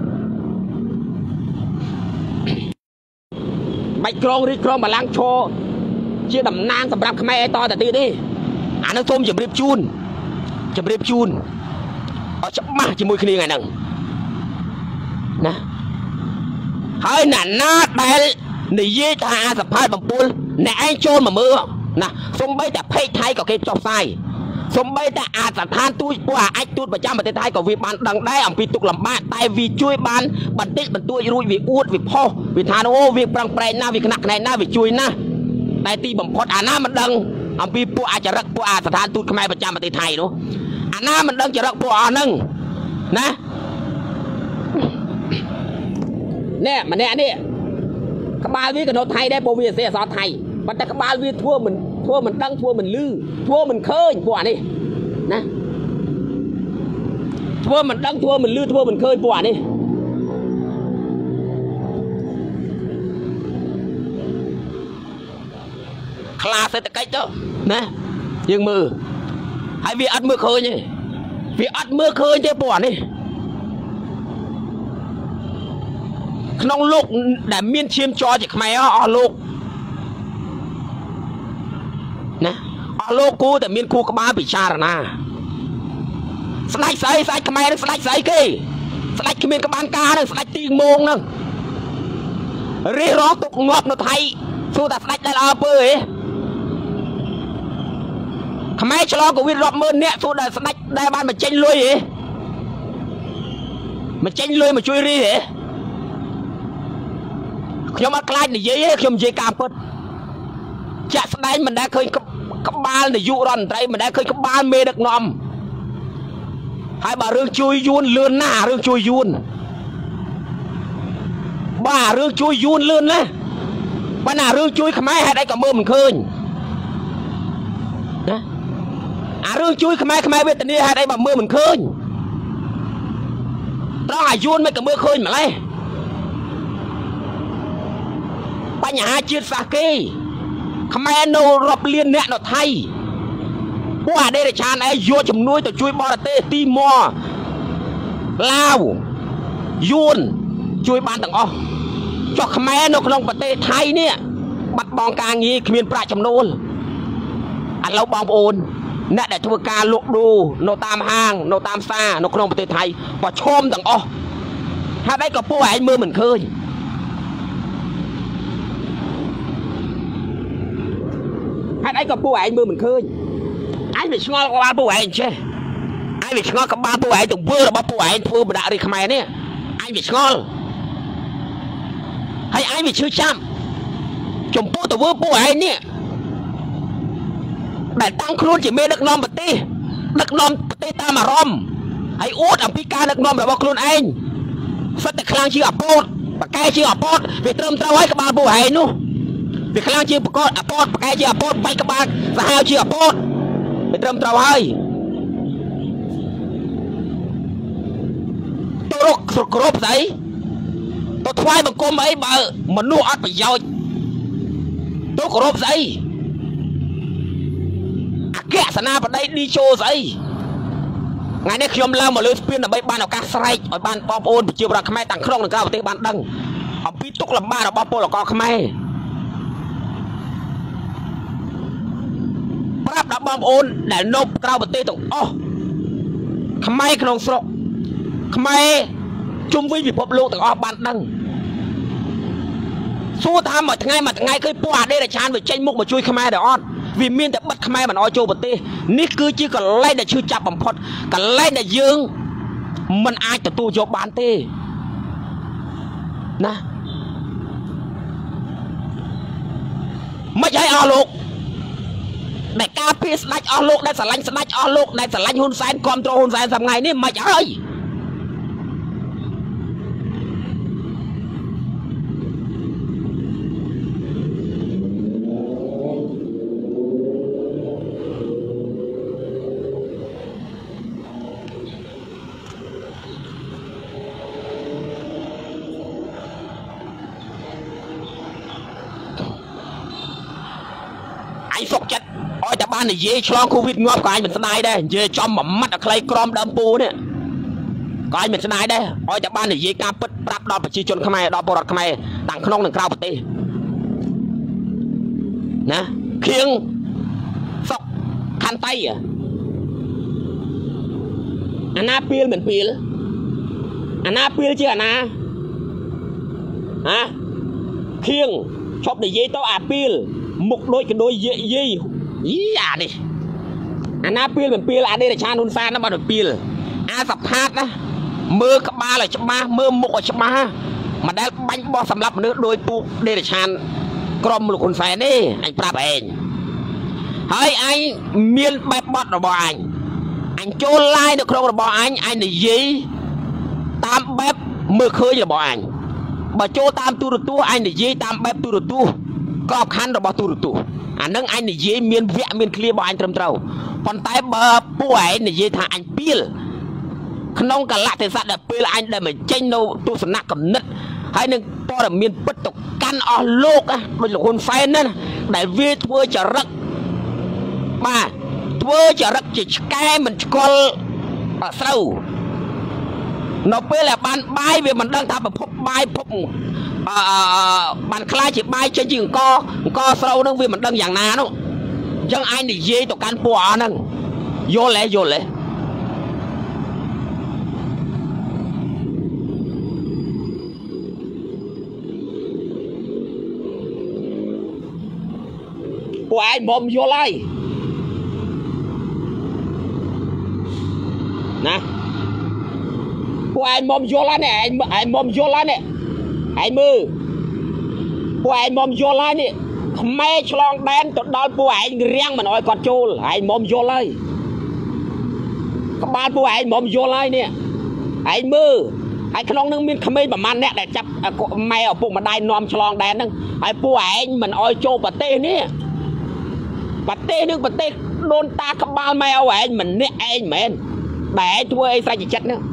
ใบกรองรีกรองมาล้างโชว์เชื่อดำนางสำหรับขมายต่อแต่ตีดิอันนั้นส้มจะรีบจูนจะเรียบจูนเอาจะมาจะมวยคดีไงนั่งนะเฮ้ยหนาหน้าแต่ในยี่ทาสภาพบางปูนในไอ้โจรมาเมื่อนะสมบัติแต่เพศไทยกับเพศจอบไซสมบัติแต่อาสาทานตุ้ยกว่าไอ้ตุ้ยประจำประเทศไทยกับวิบานดังได้อัมพีตุกลำบ้านแต่วิช่วยบานบันติบันตุ้ยรุ่ยวิอูดวิพ่อวิธานโอวิปรังเปรย์หน้าวิขนักในหน้าวิช่วยนะแต่ตีบ่มพอดอาหน้ามันดังอัมพีปูอาจจะรักปูอาสาทานตุ้ยขมายประจำประเทศไทยเนาะอาหน้ามันดังจะรักปูอาหนึ่งนะเนี่ยมันเนี่ยนี่ขบาลวิกับโนไทยได้โปรวิเซียซอไทยมันแต่ขบาลวิทั่วมันทั่วมันตั้งทั่วมันลื้อทั่วมันเคยปวดนี่นะทั่วมันตั้งทั่วมันลื้อทั่วมันเคยปวดนี่คลาเศรษฐกิจเจ้านะยังมือให้วิอัดมือเคยนี่วิอัดมือเคยเจ้าปวดนี่น้องลูกแต่เมียนเชียมจอจากใครอ๋อลูกนะอ๋อลูกกูแต่เมียนกูกับบ้าปิชาระนาสไลด์ใส่ใส่ทำไมนั่งสไลด์ใส่กี่สไลด์ขมิ้นกับบ้านกานั่งสไลด์ตีโมงนั่งเรียร้องตกงอบนไทยสู้แต่สไลด์ได้ละเปื่อยทำไมชะลอกับวินรอบมือเนี่ยสู้แต่สไลด์ได้บ้านมาเจนลุยมาเจนลุยมาช่วยรีเหรขยมอัดไลน์ในเย่ขยมเย่กามเปิดจะแสดงมันได้เคยกับบาลในยุรันไรมันได้เคยกับบาลเมดักนอมให้บ่าเรื่องช่วยยูนเลื่อนหน้าเรื่องช่วยยูนบ้าเรื่องช่วยยูนเลื่อนเลยบ้าหน้าเรื่องช่วยขมายให้ได้กับมือมันคืนนะอ่าเรื่องช่วยขมายขมายเวทนี้ให้ได้กับมือมันคืนต้องให้ยูนไม่กับมือคืนมาเลยปัญหาจีนสากีขมายโนรบเลียนเนี่ยนไทยพวกเดรัจฉานไอ้ยัวจำนวนต่อช่วยบอร์เตตีมอลาวยูนช่วยบ้านต่างอ้อจอกขมายโนขนมประเทศไทยเนี่ยบัดบองกลางงี้ขมิ้นปลาจำนวนอันเราบองโอนเนี่ยแต่ทุกการลุกดูโนตามห้างโนตามซาโนขนมประเทศไทยพอชมต่างอ้อถ้าได้กับพวกไอ้มือเหมือนเคยให้ไอ้กับผู้ไอ้มือเหมือนเคยไอ้ไปชงกับบ้านผู้ไอ้เช่ไอ้ไปชงกับบ้านผู้ไอ้ตรงเบื่อบ้านผู้ไอ้เพื่อบดาริขมายเนี่ยไอ้ไปชงให้ไอ้ไปชื่อช้ำจมพูตัวเบื่อผู้ไอ้เนี่ยแต่ตั้งครูนจะเมดักนอมปฏิดักนอมปฏิตามารมไอ้อูดอัมพิการดักนอมแบบว่าครูนเองสัตว์คลางชื่ออปอดปากแกชื่ออปอดไปเติมเต้าไว้กับบ้านผู้ไอ้นู้ไปคลางชื่อปอดอปอดปากแกชื่ออปอดไปกับบ้านสหายชื่ออปอดไปเติมเต้าไว้ตัวรกสุกรบใส่ตัวควายบางกลมไอ้บ่มันนู่อัดไปยาวตัวกรบใส่แกะสนาปได้ดีโชว์ใส่ไงเนี่ยขยมเล่ามาเลยเปลี่ยนไปบ้านเอาการสไลด์เอาบ้านปอปโอนเจียวรักขมายต่างครองหนึ่งเก้าประเทศบ้านดังเอาปีตุกลำบ้านเอาปอปโอนเอากอขมายปรับดับบอมโอนแต่นบเก้าประเทศตรงอ๋อขมายขนมสระขมายจุ่มวิบิพบโลกต่างอ๋อบ้านดังสู้ทำมาทั้งไงมาทั้งไงเคยปวดได้แต่ชานไปเจนมุกมาช่วยขมายเดี๋ยวอ่อนวิมีนแต่บัดขมายมันอ้อยโจปฏินี่คือชื่อกันไล่แต่ชื่อจับบัมพดกันไล่แต่ยืงมันอายแต่ตัวโจบานเต้นะไม่ใช่อาลูกแต่การพิสไลอาลูกได้สลันสไลอาลูกได้สลันหุ่นแสนความโตหุ่นแสนทำไงนี่ไม่ใช่ไอ้สกจัดอ้อยแต่บ้านเนี่ยเย่ฉลองโควิดงอบกายเหมือนสนายได้เย่จอมหม่อมมัดอะไรกรอมดำปูเนี่ยกายเหมือนสนายได้อ้อยแต่บ้านเนี่ยเย่การปิดปรับดอนประชีชนขมายดอนปรดขมายต่างขนมหนึ่งคราวปฏินะเคียงสกคันไตอ่ะអាណាពីលមិនពីលអាណាពីលជាអាណាហ៎ខៀងឈប់និយាយទៅអាពីលមុខដូចកដូចយាយយីអានេះអាណាពីលមិនពីលអានេះរាជាហ៊ុនសែនណាបាត់ពីលអាសផាតណាមើលក្បាលឲ្យច្បាស់មើលមុខឲ្យច្បាស់មិនដែលបាញ់បោះសម្រាប់មនុស្សដោយពូដេរឆានក្រុមលោកហ៊ុនសែនទេអញប្រាប់ឯងហើយអញមានបែបបត់របស់អញអញចូលឡាយនៅក្នុងរបស់អញអញនិយាយតាមបែបមើលឃើញរបស់អញបើចូលតាមទូរទស្សន៍អញនិយាយតាមបែបទូរទស្សន៍ក្របខ័ណ្ឌរបស់ទូរទស្សន៍អានឹងអញនិយាយមានវគ្គមានឃ្លារបស់អញត្រឹមត្រូវប៉ុន្តែបើពួកឯងនិយាយថាអញពីលក្នុងកលៈទេសៈដែលពេលអញដែលមកចេញនៅទស្សនៈគំនិតហើយនឹងព័ត៌មានពិតទៅកាន់អស់លោកដូចលោកហ៊ុនសែនណាដែលវាធ្វើចរិតបាទធ្វើចរិតជាឆ្កែមិនឆ្កល់ស្រូវនៅពេលដែលបានបាយវាមិនដឹងថាប្រភពបាយភពអឺបានខ្លាចជាបាយចេញជាអង្គអង្គស្រូវនឹងវាមិនដឹងយ៉ាងណានោះអញ្ចឹងឯងនិយាយទៅកាន់ពួកអស់ហ្នឹងយល់ទេយល់ទេពួកឯងមុំយល់ហើយណាពួកឯងមុំយល់ហើយនេះឯងឯងមុំយល់ហើយនេះឯងមើលពួកឯងមុំយល់ហើយនេះខ្មែរឆ្លងដែនទៅដល់ពួកឯងរៀងមិនអោយគាត់ចូលឯងមុំយល់ហើយក្បាលពួកឯងមុំយល់ហើយនេះឯងមើលហើយក្នុងនឹងមានក្មេងប្រហែលអ្នកដែលចាប់ម៉ែឪពុកម្ដាយនាំឆ្លងដែនហ្នឹងហើយពួកឯងមិនអោយចូលប្រទេសនេះប្រទេសនឹងប្រទេសដូនតាក្បាលម៉ែឪឯងម្នាក់ឯងមែនដែលឯងធ្វើអីស្រេចចិត្តហ្នឹង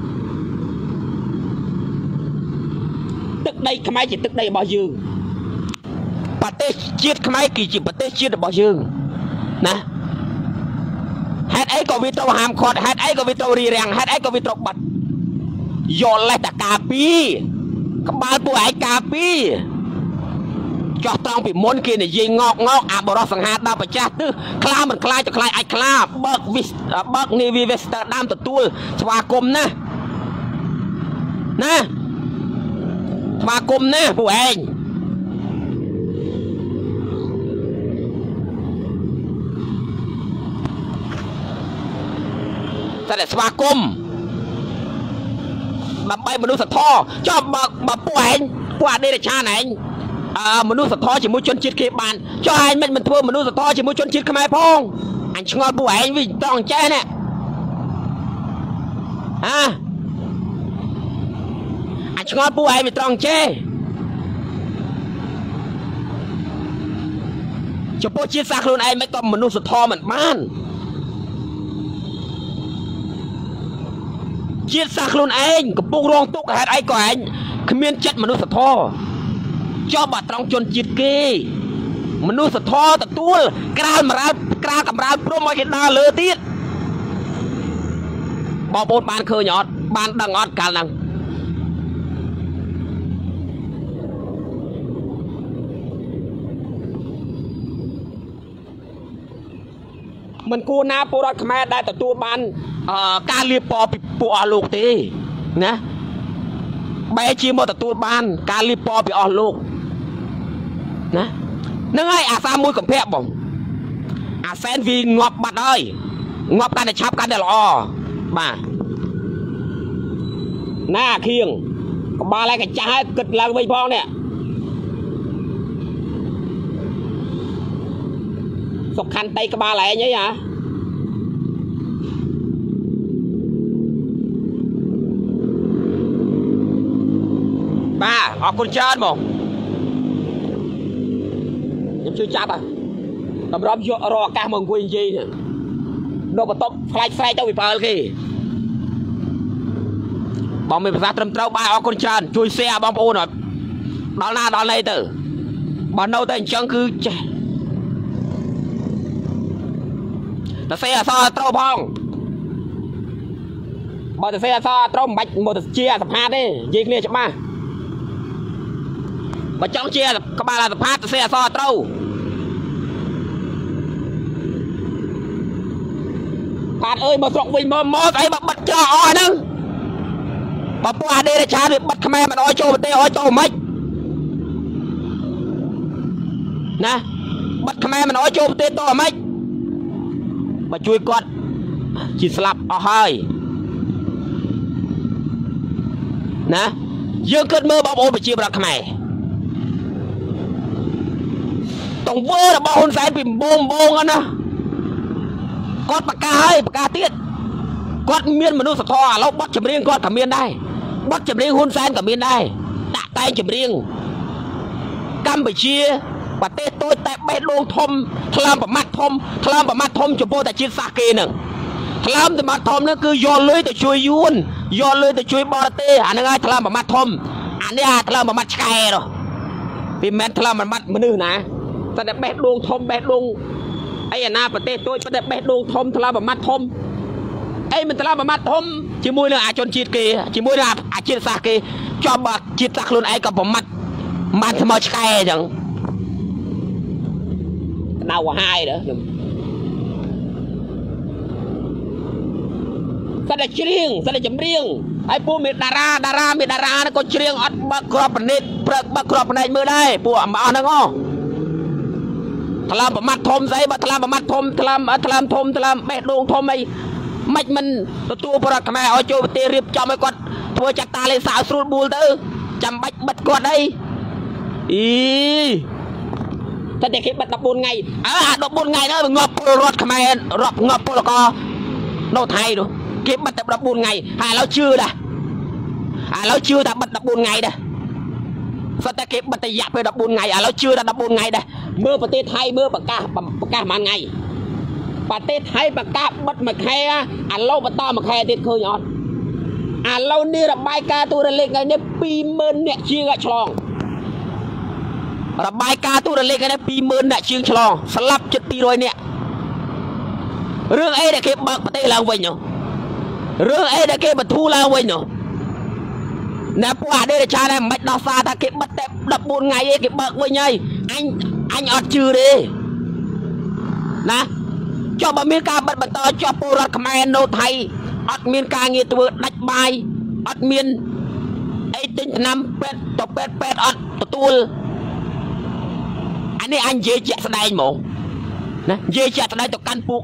ទឹកដីខ្មែរជាទឹកដីរបស់យើងប្រទេសជាតិខ្មែរគឺជាប្រទេសជាតិរបស់យើងណាហេតុអីក៏វាត្រូវហាមឃាត់ហេតុអីក៏វាត្រូវរីរាំងហេតុអីក៏វាត្រូវបាត់យល់លេះតែការពីក្បាលពួកឯងការពីចោះត្រង់ពីមុនគេនិយាយងอกងอกអាបរោះសង្ហាដល់ប្រចាស់ទិសខ្លាមិនខ្លាចទៅខ្លាចអាចខ្លាបើកវិសបើកនីវីវេស្ទ័រដាមទទួលស្វាគមន៍ណាណាស្វាគមន៍ណាពួកឯងតែស្វាគមន៍ដើម្បីមនុស្សធម៌ចុះបើបើពួកឯងពួកអដេរឆានឯងអឺមនុស្សធម៌ជាមួយជនជាតិគេបានចុះឯងមិនមិនធ្វើមនុស្សធម៌ជាមួយជនជាតិខ្មែរផងអញឆ្ងល់ពួកឯងវិញត្រង់ចេះណាអាអញឆ្ងល់ពួកឯងវិញត្រង់ចេះចំពោះជាតិសាសន៍ខ្លួនឯងមិនក៏មនុស្សធម៌មិនបានជាតិសាសន៍ខ្លួនឯងកំពុងរងទុក្ខហេតុអីក៏ឯងគ្មានចិត្តមនុស្សធម៌ចុះបើត្រង់ជនជាតិគេមនុស្សធម៌ទទួលក្រាលមរាលក្រាលកម្រាលព្រមឲ្យគេដើរលើទៀតបងប្អូនបានឃើញអត់បានដឹងអត់កាលហ្នឹងមិនគួរណាពលរដ្ឋខ្មែរដែលទទួលបានការលៀបពណ៌ពីពួកអស់លោកទេណាបែរជាមកទទួលបានការលៀបពណ៌ពីអស់លោកណាហ្នឹងហើយអាសាមួយកំភៈបងអាសែនវាងាប់បាត់ហើយងាប់កាន់តែឆាប់កាន់តែល្អបាទណាខៀងក្បាលឯងកាចាស់ហើយគិតឡើងវិញផងនេះសុខខន្តីក្បាលឯងអីហ៎បាទអរគុណច្រើនបងខ្ញុំជួយចាប់ហ่ะតម្រាំយករកឱកាសមកអង្គុយនិយាយនៅបន្ទប់ខ្លាចស្រែកទៅវិបើលគេបងមានភាសាត្រឹមត្រូវបាទអរគុណច្រើនជួយ share បងប្អូនដល់ណាដល់ណីទៅបើនៅតែអញ្ចឹងគឺចេះតែសេអសត្រូវផងបើតែសេអសត្រូវមិនបាច់មកទៅជាសភាទេនិយាយគ្នាច្បាស់បើចង់ជាក្បាលសភាទៅសេអសត្រូវផាតអើយមកស្រុកវិញមកមកអីមកបិទច្រកអស់ហ្នឹងបើពួកអាដេរឆាវាបិទខ្មែរមិនអោយចូលប្រទេសអោយចូលមិនណាបិទខ្មែរមិនអោយចូលប្រទេសតោះមិនបើជួយគាត់ជាស្លាប់អស់ហើយណាយើងគិតមើលបងប្អូនប្រជាប្រដ្ឋខ្មែរតង្វើរបស់ហ៊ុនសែនពីបងបងណាគាត់ប្រកាសហើយប្រកាសទៀតគាត់មានមនុស្សធម៌ឥឡូវបត់ចម្រៀងគាត់ក៏មានដែរបត់ចម្រៀងហ៊ុនសែនក៏មានដែរដាក់តែងចម្រៀងកម្ពុជាប្រទេសតូចតែបេះដូងធំថ្លើមប្រមាត់ធំថ្លើមប្រមាត់ធំចំពោះតែជាតិសាសន៍គេហ្នឹងថ្លើមប្រមាត់ធំហ្នឹងគឺយកលុយទៅជួយយួនយកលុយទៅជួយបរទេសអាហ្នឹងហើយថ្លើមប្រមាត់ធំអានេះអាថ្លើមប្រមាត់ឆ្កែនោះពីមិនថ្លើមប្រមាត់មនុស្សណាតែតែបេះដូងធំបេះដូងអីអាណាប្រទេសតូចតែបេះដូងធំថ្លើមប្រមាត់ធំអីមិនថ្លើមប្រមាត់ធំជាមួយនឹងអាជនជាតិគេជាមួយនឹងអាជាតិសាសន៍គេជាប់បាត់ជាតិសាសន៍ខ្លួនឯងក៏ប្រមាត់បានស្មើឆ្កែអញ្ចឹងដៅហាយទៅខ្ញុំសិតតែច្រៀងសិតតែចម្រៀងហើយពួកមានតារាតារាមានតារាក៏ច្រៀងអត់បើកក្របប្រណិតព្រឹកបើកក្របប្រណិតមើលដែរពួកអស់ហ្នឹងអូថ្លើមប្រមាត់ធំស្អីបើថ្លើមប្រមាត់ធំថ្លើមថ្លើមធំថ្លើមបេះដូងធំអីមិនមិនទទួលបរដ្ឋខ្មែរឲ្យចូលប្រទេសរៀបចំឲ្យគាត់ធ្វើចាត់តាលេងសើស្រួលបួលទៅចាំបាច់បិទគាត់អីអីតែតែគេបិទដប់បួនថ្ងៃអើអាដប់បួនថ្ងៃហ្នឹងងាប់ពលរដ្ឋខ្មែររាប់ងាប់ពលករនៅថៃនោះគេបិទតែដប់បួនថ្ងៃហើយឥឡូវជឿដែរឥឡូវជឿថាបិទដប់បួនថ្ងៃដែរសុទ្ធតែគេបិទតែរយៈពេលដប់បួនថ្ងៃឥឡូវជឿថាដប់បួនថ្ងៃដែរមើលប្រទេសថៃមើលប្រកាសប្រកាសប៉ុន្មានថ្ងៃប្រទេសថៃប្រកាសបិទមួយខែឥឡូវបន្តមួយខែទៀតឃើញអត់ឥឡូវនេះរបាយការណ៍ទូរលេខថ្ងៃនេះពីរម៉ឺនអ្នកជាងឆ្លងរបាយការណ៍ទូរលេខថ្ងៃនេះពីរម៉ឺនអ្នកជាងឆ្លងស្លាប់ជិតពីររយនាក់រឿងអីដែលគេបើកប្រទេសឡើងវិញនោះរឿងអីដែលគេបន្ធូរឡើងវិញនោះណែពួកអាដេរឆាដែរមិនដោះសារថាគេបិទតែដប់បួនថ្ងៃឯងគេបើកវិញហើយអញអញអត់ជឿទេណាចុះបើមានការបិទបន្តចុះពលរដ្ឋខ្មែរនៅថៃអត់មានការងារធ្វើដាច់បាយអត់មានអីទិញថ្នាំពេទ្យទៅពេទ្យពេទ្យអត់ទទួលអានេះអញនិយាយជាក់ស្ដែងហ្មងណានិយាយជាក់ស្ដែងទៅកាន់ពួក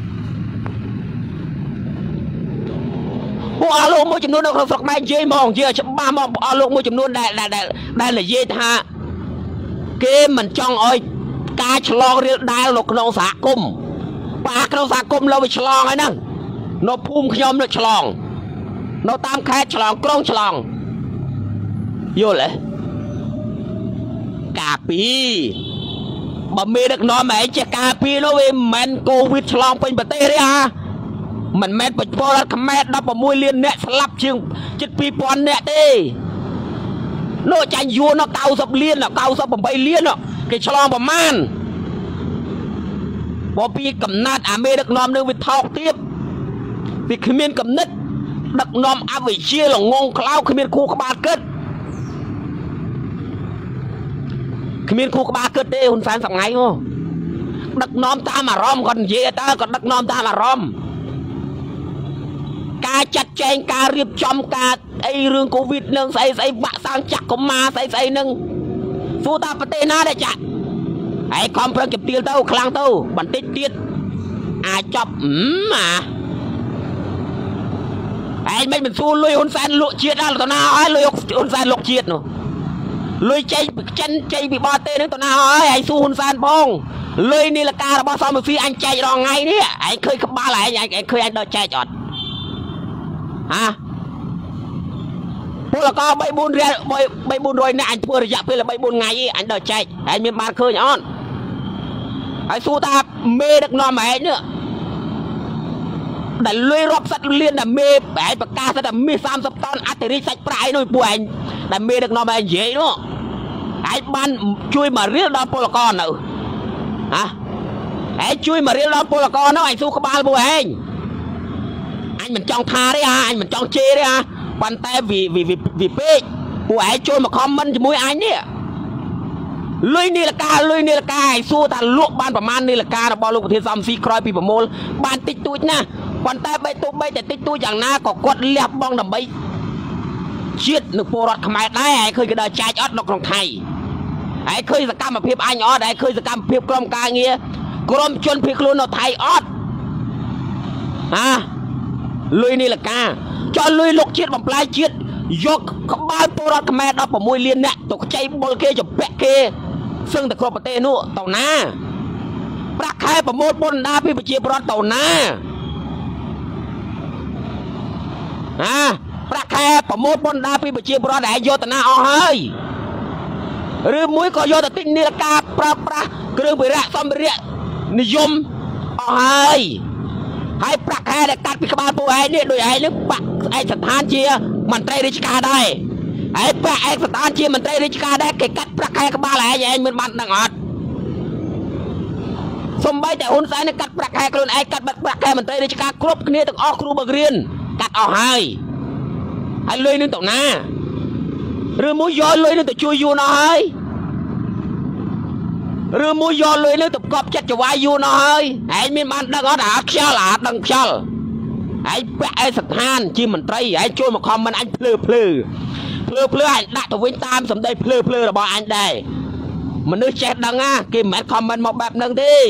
ពួកអស់លោកមួយចំនួននៅក្នុងស្រុកខ្មែរនិយាយហ្មងនិយាយច្បាស់ហ្មងអស់លោកមួយចំនួនដែលដែលដែលនិយាយថាគេមិនចង់ឲ្យការឆ្លងរាលដាលនៅក្នុងសហគមន៍បាទក្នុងសហគមន៍លើវាឆ្លងហើយហ្នឹងនៅភូមិខ្ញុំនៅឆ្លងនៅតាមខេត្តឆ្លងក្រុងឆ្លងយល់ទេការពីបើមេដឹកនាំឯងចេះការពីនោះវាមិនមែនកូវីដឆ្លងពេញប្រទេសទេអាមិនមែនប្រជាពលរដ្ឋខ្មែរដប់ប្រាំមួយលានអ្នកស្លាប់ជាងជិតពីរពាន់អ្នកទេនោះចាញ់យួនកៅសិបលានកៅសិបប្រាំបីលានគេឆ្លងប្រមាណបើពីកំណត់អាមេដឹកនាំនឹងវាថោកទៀតវាគ្មានកំណត់ដឹកនាំអវិជ្ជាល្ងងក្លោគ្មានគូក្បាលគិតគ្មានគូក្បាលគិតទេហ៊ុនសែនសងៃហ៎ដឹកនាំតាមអារម្មណ៍គាត់និយាយតើគាត់ដឹកនាំតាមអារម្មណ៍ការចាត់ចែងការរៀបចំការអីរឿងកូវីដនឹងស្អីស្អីវាក់សាំងចាក់កុមារស្អីស្អីនឹងសួរតាប្រទេសណាដែលចាក់ហើយខំប្រឹងជំទាវទៅខ្លាំងទៅបន្តិចទៀតអាចចប់អាឯងមិនមិនសួរលុយហ៊ុនសែនលក់ជាតិដល់ទៅណាហើយលុយហ៊ុនសែនលក់ជាតិនោះលុយចេញពីចិនចេញពីបរទេសនឹងទៅណាហើយឯងសួរហ៊ុនសែនផងលុយនីលការរបស់សមវិអញចែករងថ្ងៃនេះឯងឃើញក្បាលឯងឯងឃើញឯងដល់ចែកអត់ហាពលករបីបួនរៀលបីបួនរយនាក់អញធ្វើរយៈពេលបីបួនថ្ងៃអញដល់ចែកឯងមានបានឃើញអត់ហើយសួរថាមេដឹកនាំឯងនេះដែលលុយរាប់សិតលានដែលមេឯងប្រកាសថាមាសសាមសិបតោនអតិរិទ្ធសាច់ប្រាក់ឯនោះពួកឯងដែលមេដឹកនាំឯងនិយាយនោះឯងបានជួយមករៀលដល់ពលករនៅហ៎ឯងជួយមករៀលដល់ពលករនោះឯងសួរក្បាលពួកឯងអញមិនចង់ថាទេអាអញមិនចង់ជេរទេអាប៉ុន្តែវាវាវាពេកពួកឯងចូលមកខមមិនជាមួយអញនេះលុយនីលការលុយនីលការឯងសួរថាលក់បានប្រមាណនីលការរបស់លោកប្រធានសំស៊ីក្រោយពីប្រមូលបានតិចតួចណាពប៉ុន្តែបីទូបីតែតិចតួយ៉ាងណាក៏គាត់លះបង់ដើម្បីជាតិនៅពលរដ្ឋខ្មែរដែរហើយឃើញគេដើរចែកអត់នៅក្នុងថៃហើយឃើញសកម្មភាពអញអត់ហើយឃើញសកម្មភាពក្រុមការងារក្រុមជនភៀសខ្លួននៅថៃអត់ហាលុយនេះលកាចោលលុយលុកជាតិបំផ្លាញជាតិយកក្បាលពលរដ្ឋខ្មែរដប់ប្រាំមួយលានអ្នកទៅខ្ចីបុលគេចំពាក់គេសឹងតែគ្រប់ប្រទេសនោះទៅណាប្រាក់ខែប្រមូលពន្ធដារពីប្រជាពលរដ្ឋទៅណាហាប្រាក់ខែប្រមូលពន្ធដារពីប្រជាពលរដ្ឋដែលយកទៅណាអស់ហើយឬមួយក៏យកទៅទិញនាឡិកាប្រើប្រាស់គ្រឿងវិរៈសម្ភារៈនិយមអស់ហើយហើយប្រាក់ខែដែលកាត់ពីក្បាលពួកឯងនេះដូចឯងនេះបាក់ឯកស្ថានជាមន្ត្រីរាជការដែរហើយបាក់ឯកស្ថានជាមន្ត្រីរាជការដែរគេកាត់ប្រាក់ខែក្បាលឯងឯងមិនបានដឹងអត់សំបីតែហ៊ុនសែនកាត់ប្រាក់ខែខ្លួនឯងកាត់បាត់ប្រាក់ខែមន្ត្រីរាជការគ្រប់គ្នាទាំងអស់គ្រូបង្រៀនកាត់អស់ហើយហើយលុយនឹងទៅណាឬមួយយកលុយនឹងទៅជួយយូរណោះហើយឬមួយយកលុយនឹងទៅកប់ចិត្តចវាយយូរណោះហើយឯងមានបានដឹងអត់អាខ្យល់អាដឹងខ្យល់ឯងពាក់ឯស្ថានជាមន្ត្រីឯងចូលមកខមមិនអញភ្លឺភ្លឺភ្លឺភ្លឺឯងដាក់ទៅវិញតាមសម្ដីភ្លឺភ្លឺរបស់អញដែរមនុស្សចេះដឹងណាគេមិនមែនខមមិនមកបែបហ្នឹងទេ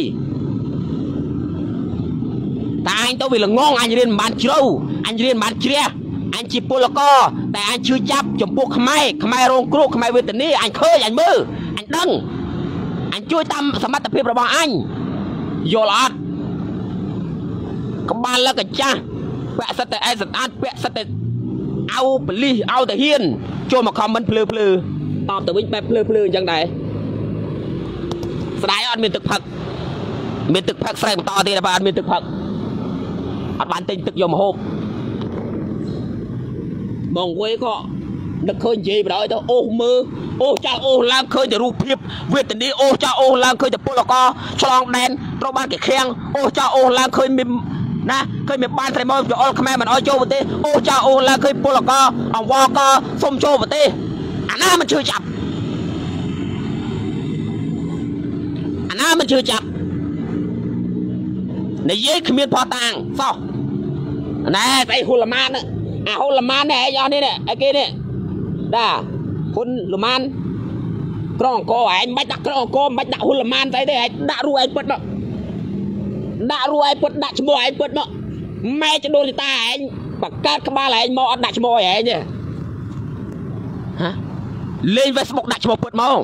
តែអញទៅវាល្ងងអញរៀនមិនបានជ្រៅអញរៀនមិនបានជ្រះអញជាពលករតែអញជឿចាប់ចំពោះខ្មែរខ្មែររងគ្រោះខ្មែរវេទនាអញឃើញអញមើលអញដឹងអញជួយតាមសមត្ថភាពរបស់អញយល់អត់ក្បាលលកចាស់ពាក់សិតតែឯស្អាតពាក់សិតតែអោបលីសអោទៅហ៊ានចូលមកខមមិនភ្លឺភ្លឺតបទៅវិញបែបភ្លឺភ្លឺអញ្ចឹងដែរស្ដាយអត់មានទឹកផឹកមានទឹកផឹកស្រែកបន្តទៀតបើអត់មានទឹកផឹកអត់បានទិញទឹកយកមកហូបបងវេក៏នឹកឃើញនិយាយបដ ாய் ទៅអូសមើលអូសចាស់អូសឡើងឃើញតែរូបភាពវេទនាអូសចាស់អូសឡើងឃើញតែពលករឆ្លងដែនត្រូវបានគេឃាំងអូសចាស់អូសឡើងឃើញមានណាឃើញមានបានត្រីមកចូលខ្មែរមិនអោយចូលប្រទេសអូសចាស់អូសឡើងឃើញពលករអង្វរកសុំចូលប្រទេសអាណាមិនជឿចាប់អាណាមិនជឿចាប់និយាយគ្មានផោះតាំងសោះណែស្អីហ៊ុលម៉ានអាហ៊ុលម៉ាននេះឯងអស់នេះឯគេនេះដាហ៊ុនលម៉ានក្រុងអង្គរឯងមិនដាក់ក្រុងអង្គរមិនដាក់ហ៊ុលម៉ានស្អីទេឯងដាក់រូឯងពិតមកដាក់រូឯងពិតដាក់ឈ្មោះឯងពិតមកម៉ែចដូនតាឯងបង្កើតក្បាលឯងមកអត់ដាក់ឈ្មោះឯងទេហ៎លេង Facebook ដាក់ឈ្មោះពិតមក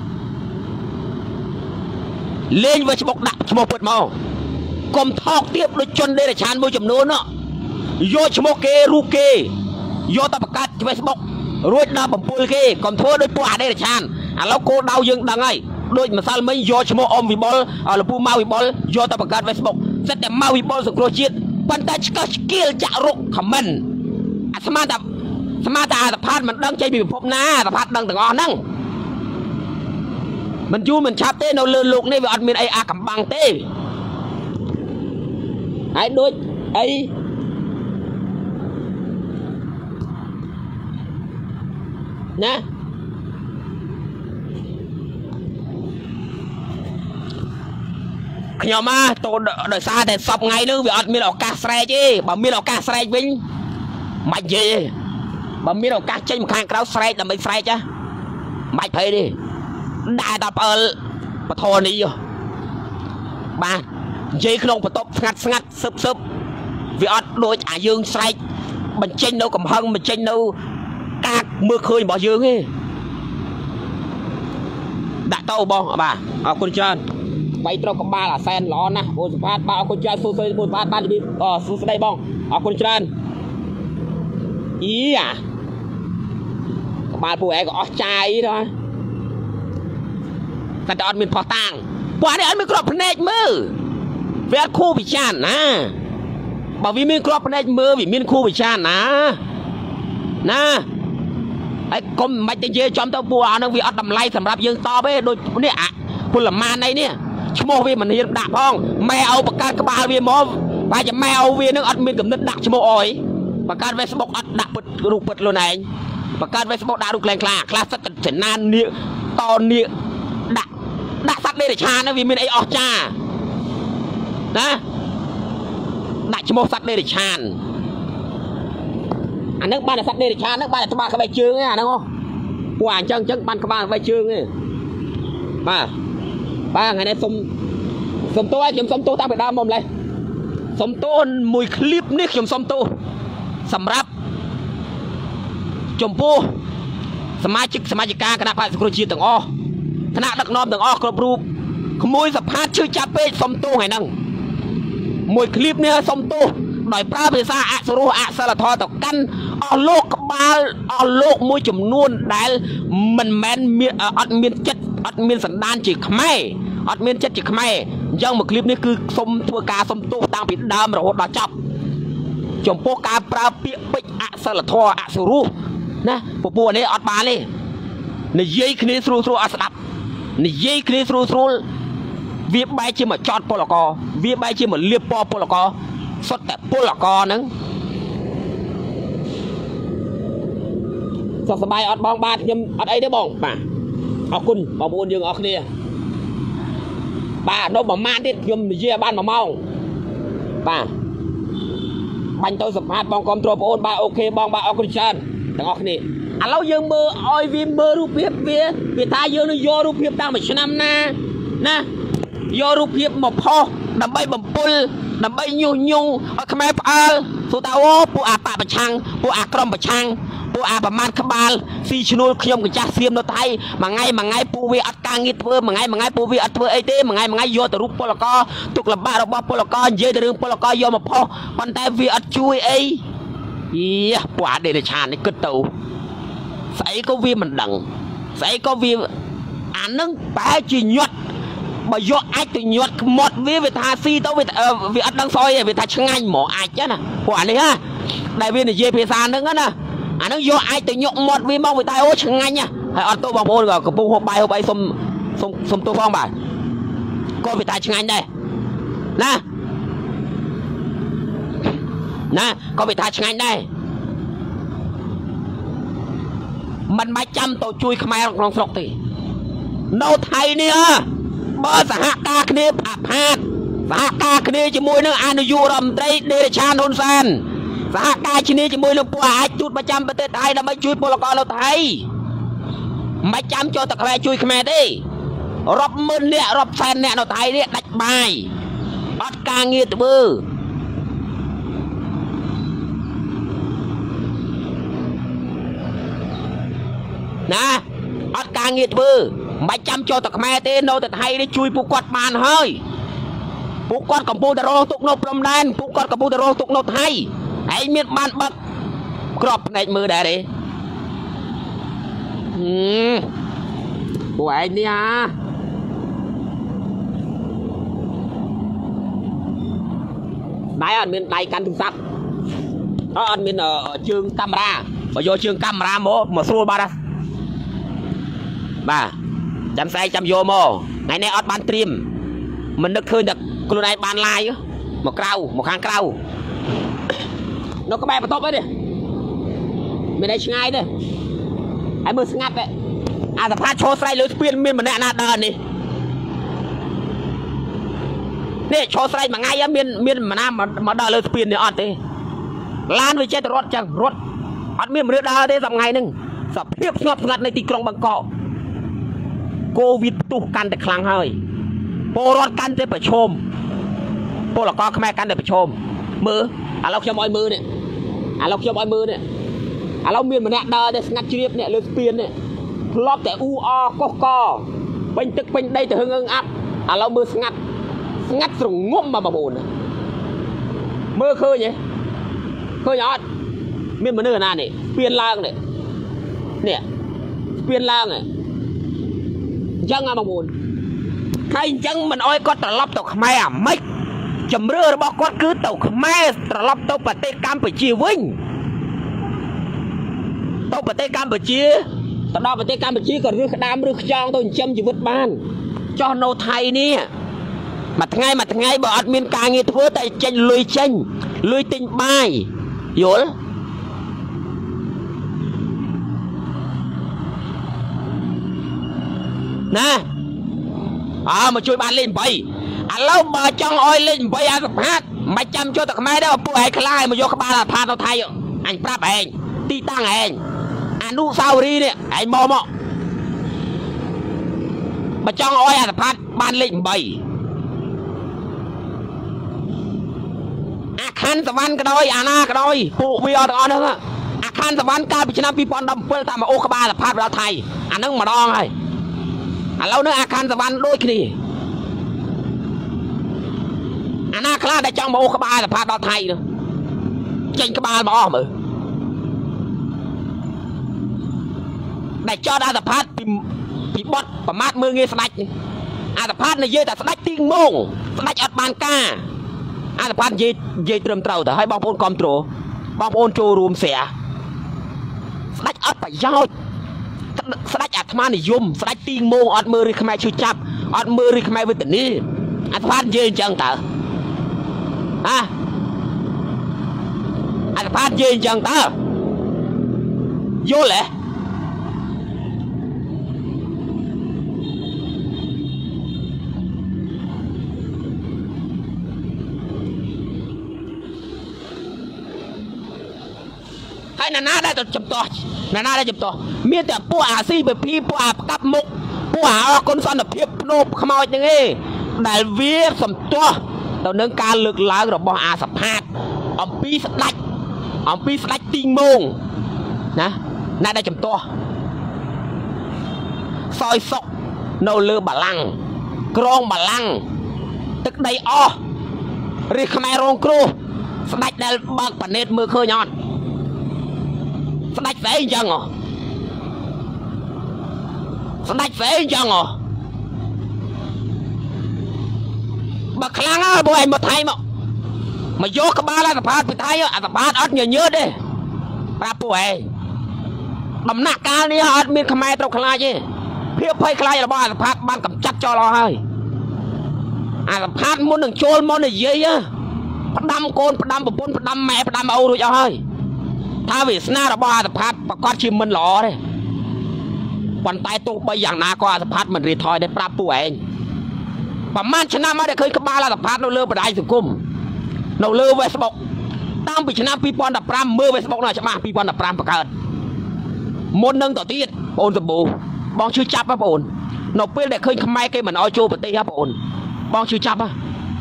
លេង Facebook ដាក់ឈ្មោះពិតមកកុំថោកទាបដូចជនដេរឆានមួយចំនួននោះយកឈ្មោះគេរូបគេយកទៅបង្កើត Facebook រួចដល់បំពុលគេកុំធ្វើដូចពួកអាដេរឆានឥឡូវគោលដៅយើងដឹងហើយដូចម្សិលមិញយកឈ្មោះអ៊ំវិបុលលពូម៉ៅវិបុលយកទៅបង្កើត Facebook សិតតែម៉ៅវិបុលសង្គ្រោះជាតិប៉ុន្តែឆ្កឹះឆ្កៀលចាក់រុកខមមិនអាស្មានតែស្មានតែអាសផាតមិនដឹងចេញពីពិភពណាអាសផាតដឹងទាំងអស់ហ្នឹងមិនយូរមិនឆាប់ទេនៅលើលោកនេះវាអត់មានអីអាកំបាំងទេហើយដូចអីណាខ្ញុំមកទៅដោយសារតែសពថ្ងៃនេះវាអត់មានឱកាសស្រែកទេបើមានឱកាសស្រែកវិញមិននិយាយទេបើមានឱកាសចេញមកខាងក្រៅស្រែកដើម្បីស្រែកចាមិនភ័យទេដែរដល់ផ្អើលបធរនេះបាទនិយាយក្នុងបន្ទប់ស្ងាត់ស្ងាត់សឹបសឹបវាអត់ដូចអាយើងស្រែកបញ្ចេញនៅកំហឹងបញ្ចេញនៅការមើលឃើញរបស់យើងទេដាក់ទៅបងបាទអរគុណច្រើនបីត្រូវក្បាលអាសែនល្អណាស់បងសុផាតបាទអរគុណច្រើនសួស្ដីបងសុផាតបាទអឺសួស្ដីបងអរគុណច្រើនអីអាក្បាលពួកឯងក៏អស់ចាយទៅតែតែអត់មានផោះតាំងពួកនេះអត់មានគ្រាប់ភ្នែកមើលវាអត់គូពិចារណាបើវាមានគ្រាប់ភ្នែកមើលវាមានគូពិចារណាណាហើយកុំមិនទៅនិយាយចំទៅពួកអានឹងវាអត់តម្លៃសម្រាប់យើងតបទេដូចនេះអាពលម៉ានអីនេះឈ្មោះវាមិនហ៊ានដាក់ផងម៉ែឲ្យបង្កើតក្បាលវាមកបើចាំម៉ែឲ្យវានឹងអត់មានកំណត់ដាក់ឈ្មោះអយបង្កើត Facebook អត់ដាក់ពិតរូបពិតខ្លួនឯងបង្កើត Facebook ដាក់រូបក្លែងខ្លាខ្លះសិតចនានៀកតនៀកដាក់ដាក់សត្វដេរឆានវាមានអីអស់ចាណាដាក់ឈ្មោះសត្វដេរិឆានអានឹងបានសត្វដេរិឆានហ្នឹងបានក្បាលក្បែរជើងអាហ្នឹងពួកអញ្ចឹងអញ្ចឹងបានក្បាលក្បែរជើងទេបាទបាទថ្ងៃនេះសុំសុំទោសឲ្យខ្ញុំសុំទោសតាំងពីដើមមកម្លេះសុំទោសមួយคลิปនេះខ្ញុំសុំទោសសម្រាប់ចំពោះសមាជិកសមាជិកាគណៈបក្សសង្គ្រោះជាតិទាំងអស់ថ្នាក់ដឹកនាំទាំងអស់គ្រប់រូបក្មួយសភាជឿចាប់ពេកសុំទោសថ្ងៃហ្នឹងមួយคลิปនេះសុំទោសដោយប្រើភាសាអសុរោះអសិលធម៌ទៅកាន់អស់លោកក្បាលអស់លោកមួយចំនួនដែលមិនមែនមានអត់មានចិត្តអត់មានសន្តានជាខ្មែរអត់មានចិត្តជាខ្មែរអញ្ចឹងមួយคลิปនេះគឺសុំធ្វើការសុំទោសតាំងពីដើមរហូតដល់ចប់ចំពោះការប្រើពាក្យពេចន៍អសិលធម៌អសុរោះណាពពួកនេះអត់បានទេនិយាយគ្នាស្រួលស្រួលអត់ស្ដាប់និយាយគ្នាស្រួលស្រួលវាបែរជាមកចោតពលករវាបែរជាមកលៀបពណ៌ពលករសុទ្ធតែពលករហ្នឹងសុខសប្បាយអត់បងបាទខ្ញុំអត់អីទេបងបាទអរគុណបងប្អូនយើងអរគ្នាបាទដល់ប្រហែលទៀតខ្ញុំនិយាយបានមួយម៉ោងបាទបាញ់ទៅសម្ភាษបងគ្រប់គ្រងបងប្អូនបាទអូខេបងបាទអរគុណច្រើនទាំងអស់គ្នាឥឡូវយើងមើលឲ្យវាមើលរូបភាពវាវាថាយើងនឹងយករូបភាពតាំងពីឆ្នាំណាណាយករូបភាពមកផុសដើម្បីបំពុលដើម្បីញុះញង់ឲ្យខ្មែរផ្អើលសួរថាអូពួកអាបកប្រឆាំងពួកអាក្រមប្រឆាំងពួកអាប្រមាណក្បាលស៊ីឈ្នួលខ្ញុំកញ្ចាស់សៀមនៅថៃមួយថ្ងៃមួយថ្ងៃពួកវាអត់ការងារធ្វើមួយថ្ងៃមួយថ្ងៃពួកវាអត់ធ្វើអីទេមួយថ្ងៃមួយថ្ងៃយកទៅរូបពលករទុកលំបាករបស់ពលករនិយាយទៅរឿងពលករយកមកផុសប៉ុន្តែវាអត់ជួយអីយេពួកអាដេរឆាននេះគិតទៅស្អីក៏វាមិនដឹងស្អីក៏វាអានឹងបែរជាញាត់បើយកអាចទៅញាត់ខ្មត់វាវាថាស៊ីទៅវាវាអត់ដឹងសយទេវាថាឆ្ងាញ់ហ្មងអាចណាពួកអានេះណាដែលវានិយាយភាសាហ្នឹងណាអាហ្នឹងយកអាចទៅញុកមាត់វាមកវាថាអូឆ្ងាញ់ណាហើយអត់ទោះបងប្អូនក៏កំពុងហូបបាយហូបអីសុំសុំសុំទោសផងបាទក៏វាថាឆ្ងាញ់ដែរណាណាក៏វាថាឆ្ងាញ់ដែរមិនបាច់ចាំទៅជួយខ្មែរក្នុងស្រុកទេនៅថៃនេះបើសហការគ្នាអាផាតសហការគ្នាជាមួយនឹងអនុយុរដ្ឋមន្ត្រីដេរឆានហ៊ុនសែនសហការគ្នាជាមួយនឹងពួកអាចទូតប្រចាំប្រទេសថៃដើម្បីជួយពលករនៅថៃមិនចាំចូលតែខ្មែរជួយខ្មែរទេរាប់ម៉ឺននាក់រាប់សែននាក់នៅថៃនេះដាច់បាយអត់ការងារធ្វើណាអត់ការងារធ្វើមិនចាំចូលទៅខ្មែរទេនៅតែថៃនេះជួយពួកគាត់បានហើយពួកគាត់កំពុងតែរងទុកនៅព្រំដែនពួកគាត់កំពុងតែរងទុកនៅថៃឯងមានបានបឹកក្របភ្នែកមើលដែរទេពួកឯងនេះអាដៃអត់មានដៃកាន់ទូរស័ព្ទអត់មានជើងកាមេរ៉ាបើយកជើងកាមេរ៉ាមកមកស្រួលបាត់ហ่ะបាទចាំស្អែកចាំយកមកថ្ងៃនេះអត់បានត្រៀមមិននឹកឃើញតែខ្លួនឯងបានឡាយមកក្រៅមកខាងក្រៅនៅក្បែរបន្ទប់ហ្នឹងមានអីឆ្ងាយទេហើយមើលស្ងាត់ទេអាសភាឈរស្រែកលើស្ពានមានម្នាក់ណាដើរនេះនេះឈរស្រែកមួយថ្ងៃមានមានម្នាក់មកដើរលើស្ពាននេះអត់ទេឡានវាចេះតែរត់ចឹងរត់អត់មានមនុស្សដើរទេសប្តាហ៍ថ្ងៃហ្នឹងសភាពស្ងប់ស្ងាត់នៅទីក្រុងបាងកកកូវីដផ្ទុះកាន់តែខ្លាំងហើយពលរដ្ឋកាន់តែប្រឈមពលករខ្មែរកាន់តែប្រឈមមើលឥឡូវខ្ញុំឲ្យមើលនេះឥឡូវខ្ញុំឲ្យមើលនេះឥឡូវមានម្នាក់ដើរតែស្ងាត់ជ្រាបនេះលើស្ពាននេះធ្លាប់តែអ៊ូអកុសកពេញទឹកពេញដីទៅហឹងអឹងអាប់ឥឡូវមើលស្ងាត់ស្ងាត់ស្រងំបងប្អូនមើលឃើញទេឃើញអត់មានមនុស្សណានេះស្ពានឡើងនេះនេះស្ពានឡើងនេះអញ្ចឹងបងប្អូនហើយអញ្ចឹងមិនអោយគាត់ត្រឡប់ទៅខ្មែរអាម៉េចជំរឿរបស់គាត់គឺទៅខ្មែរត្រឡប់ទៅប្រទេសកម្ពុជាវិញទៅប្រទេសកម្ពុជាទៅដល់ប្រទេសកម្ពុជាក៏រឹសក្តាមរឹសខ្យងទៅចិញ្ចឹមជីវិតបានចោះនៅថៃនេះមួយថ្ងៃមួយថ្ងៃបើអត់មានការងារធ្វើតែចេញលុយចេញលុយទិញបាយយល់ណាអើមកជួយបានលេខ8ឥឡូវបើចង់ឲ្យលេខ8អាសផាតไม่จำโจตะไม่ได้ป่วยคลายมาโยกบ้านทานเราไทยอันปราบเองตีตั้งเองอนุสาวรีย์เนี่ยไอ้มอมมาจ้องอ้อยอาสพัดบ้านเล็กใบอาคารสวรรค์กระโดยอาณากระโดยปู่วิอตอนนั้นอาคารสวรรค์การพิจารณาปีปอนดำเพื่อทำมาโอกบาสพัดเราไทยอันนั้นมาดองเลยอันเราเนี่ยอาคารสวรรค์ด้วยขี้อาณาคลาได้จ้องมาโอกบาสพัดเราไทยเนาะเจงกบาลมาอ้อมเออได้จอดอาสพัดปีปีบดประมาทมือเงี้ยสไลด์อาสพัดเนี่ยเยอะแต่สไลด์ติ้งโมงสไลด์อัดบานก้าอาสพัดเย่เย่เติมเต่าแต่ให้บางคนคอมโตรบางคนโจรวมเสียสไลด์อัดไปยาวสไลด์อัดมาเนี่ยยุ่มสไลด์ติ้งโมงอัดมือริขมายช่วยจับอัดมือริขมายวิตานี่อาสพัดเย่จังเต๋อฮะอาสพัดเย่จังเต๋อโย่เลยให้นานาได้ตัวจับตัวนานาได้จับตัวมีแต่ผู้อาซีแบบพี่ผู้อากับมุกผู้อาคนซ้อนแบบเพียบโนบขโมยอย่างงี้ได้เวียสมตัวตัวเนื่องการเลือกล้างระบบอาสภาพอมปีสลัดอมปีสลัดติงโมงนะนาได้จับตัวซอยศกโนเลือบาลังกรองบาลังตึกใดอ้อรีขมายรองครูสลัดได้บางปนเนตมือเคยย้อนสนัดเสียยังเหรอสนัดเสียยังเหรอบักครั้งอ่ะบ่อยมาไทยมั้งมาโยกกบ้านแล้วสะพานไปไทยอ่ะสะพานอัดเยอะเยอะดิปราป่วยบำนักการนี้อัดมีขมายตรงขลายจีเพียบเพยขลายระบายสะพานบ้านกับจัดจอรอให้อ่ะสะพานมุนหนึ่งโจลมุนหนึ่งเยอะๆประดำโกนประดำปะปนประดำแม่ประดำเอาด้วยเอาให้ถ้าวิสนาระบายสภาพประกอบชิมมันหล่อเลยวันตายตกไปอย่างนาก็สภาพมันรีทอยได้ปราบป่วยประมาณชนะมาได้เคยขบาลสภาพเราเลือกไปได้สุกุมเราเลือกเวสบกตั้งปีชนะปีปอนดับปรามเมื่อเวสบกหน่อยชนะปีปอนดับปรามประกาศมนหนึ่งต่อตีดโอนสบูบองชื่อจับป่ะโอนเราเพื่อนได้เคยขมายเคยเหมือนออยโจปฏิครับโอนบองชื่อจับป่ะ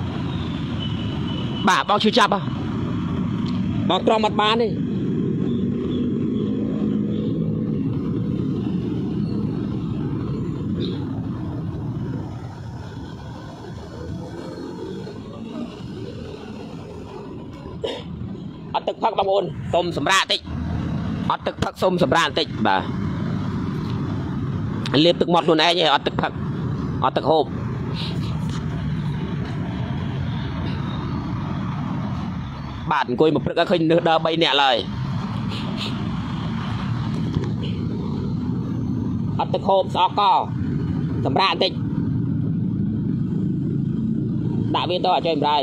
บ่าบองชื่อจับป่ะบองตรองมัดบ้านนี่อัดตึกพักบางคนส้มสำราญติอัดตึกพักส้มสำราญติบ่าเรียบตึกหมดluônไอ้เนี่ยอัดตึกพักอัดตึกโฮมบาดกุยมาพรึกก็เคยเนื้อเดาใบเนี่ยเลยอัดตึกโฮมสอกอสำราญติด่าเบี้ยตัวช่วยไร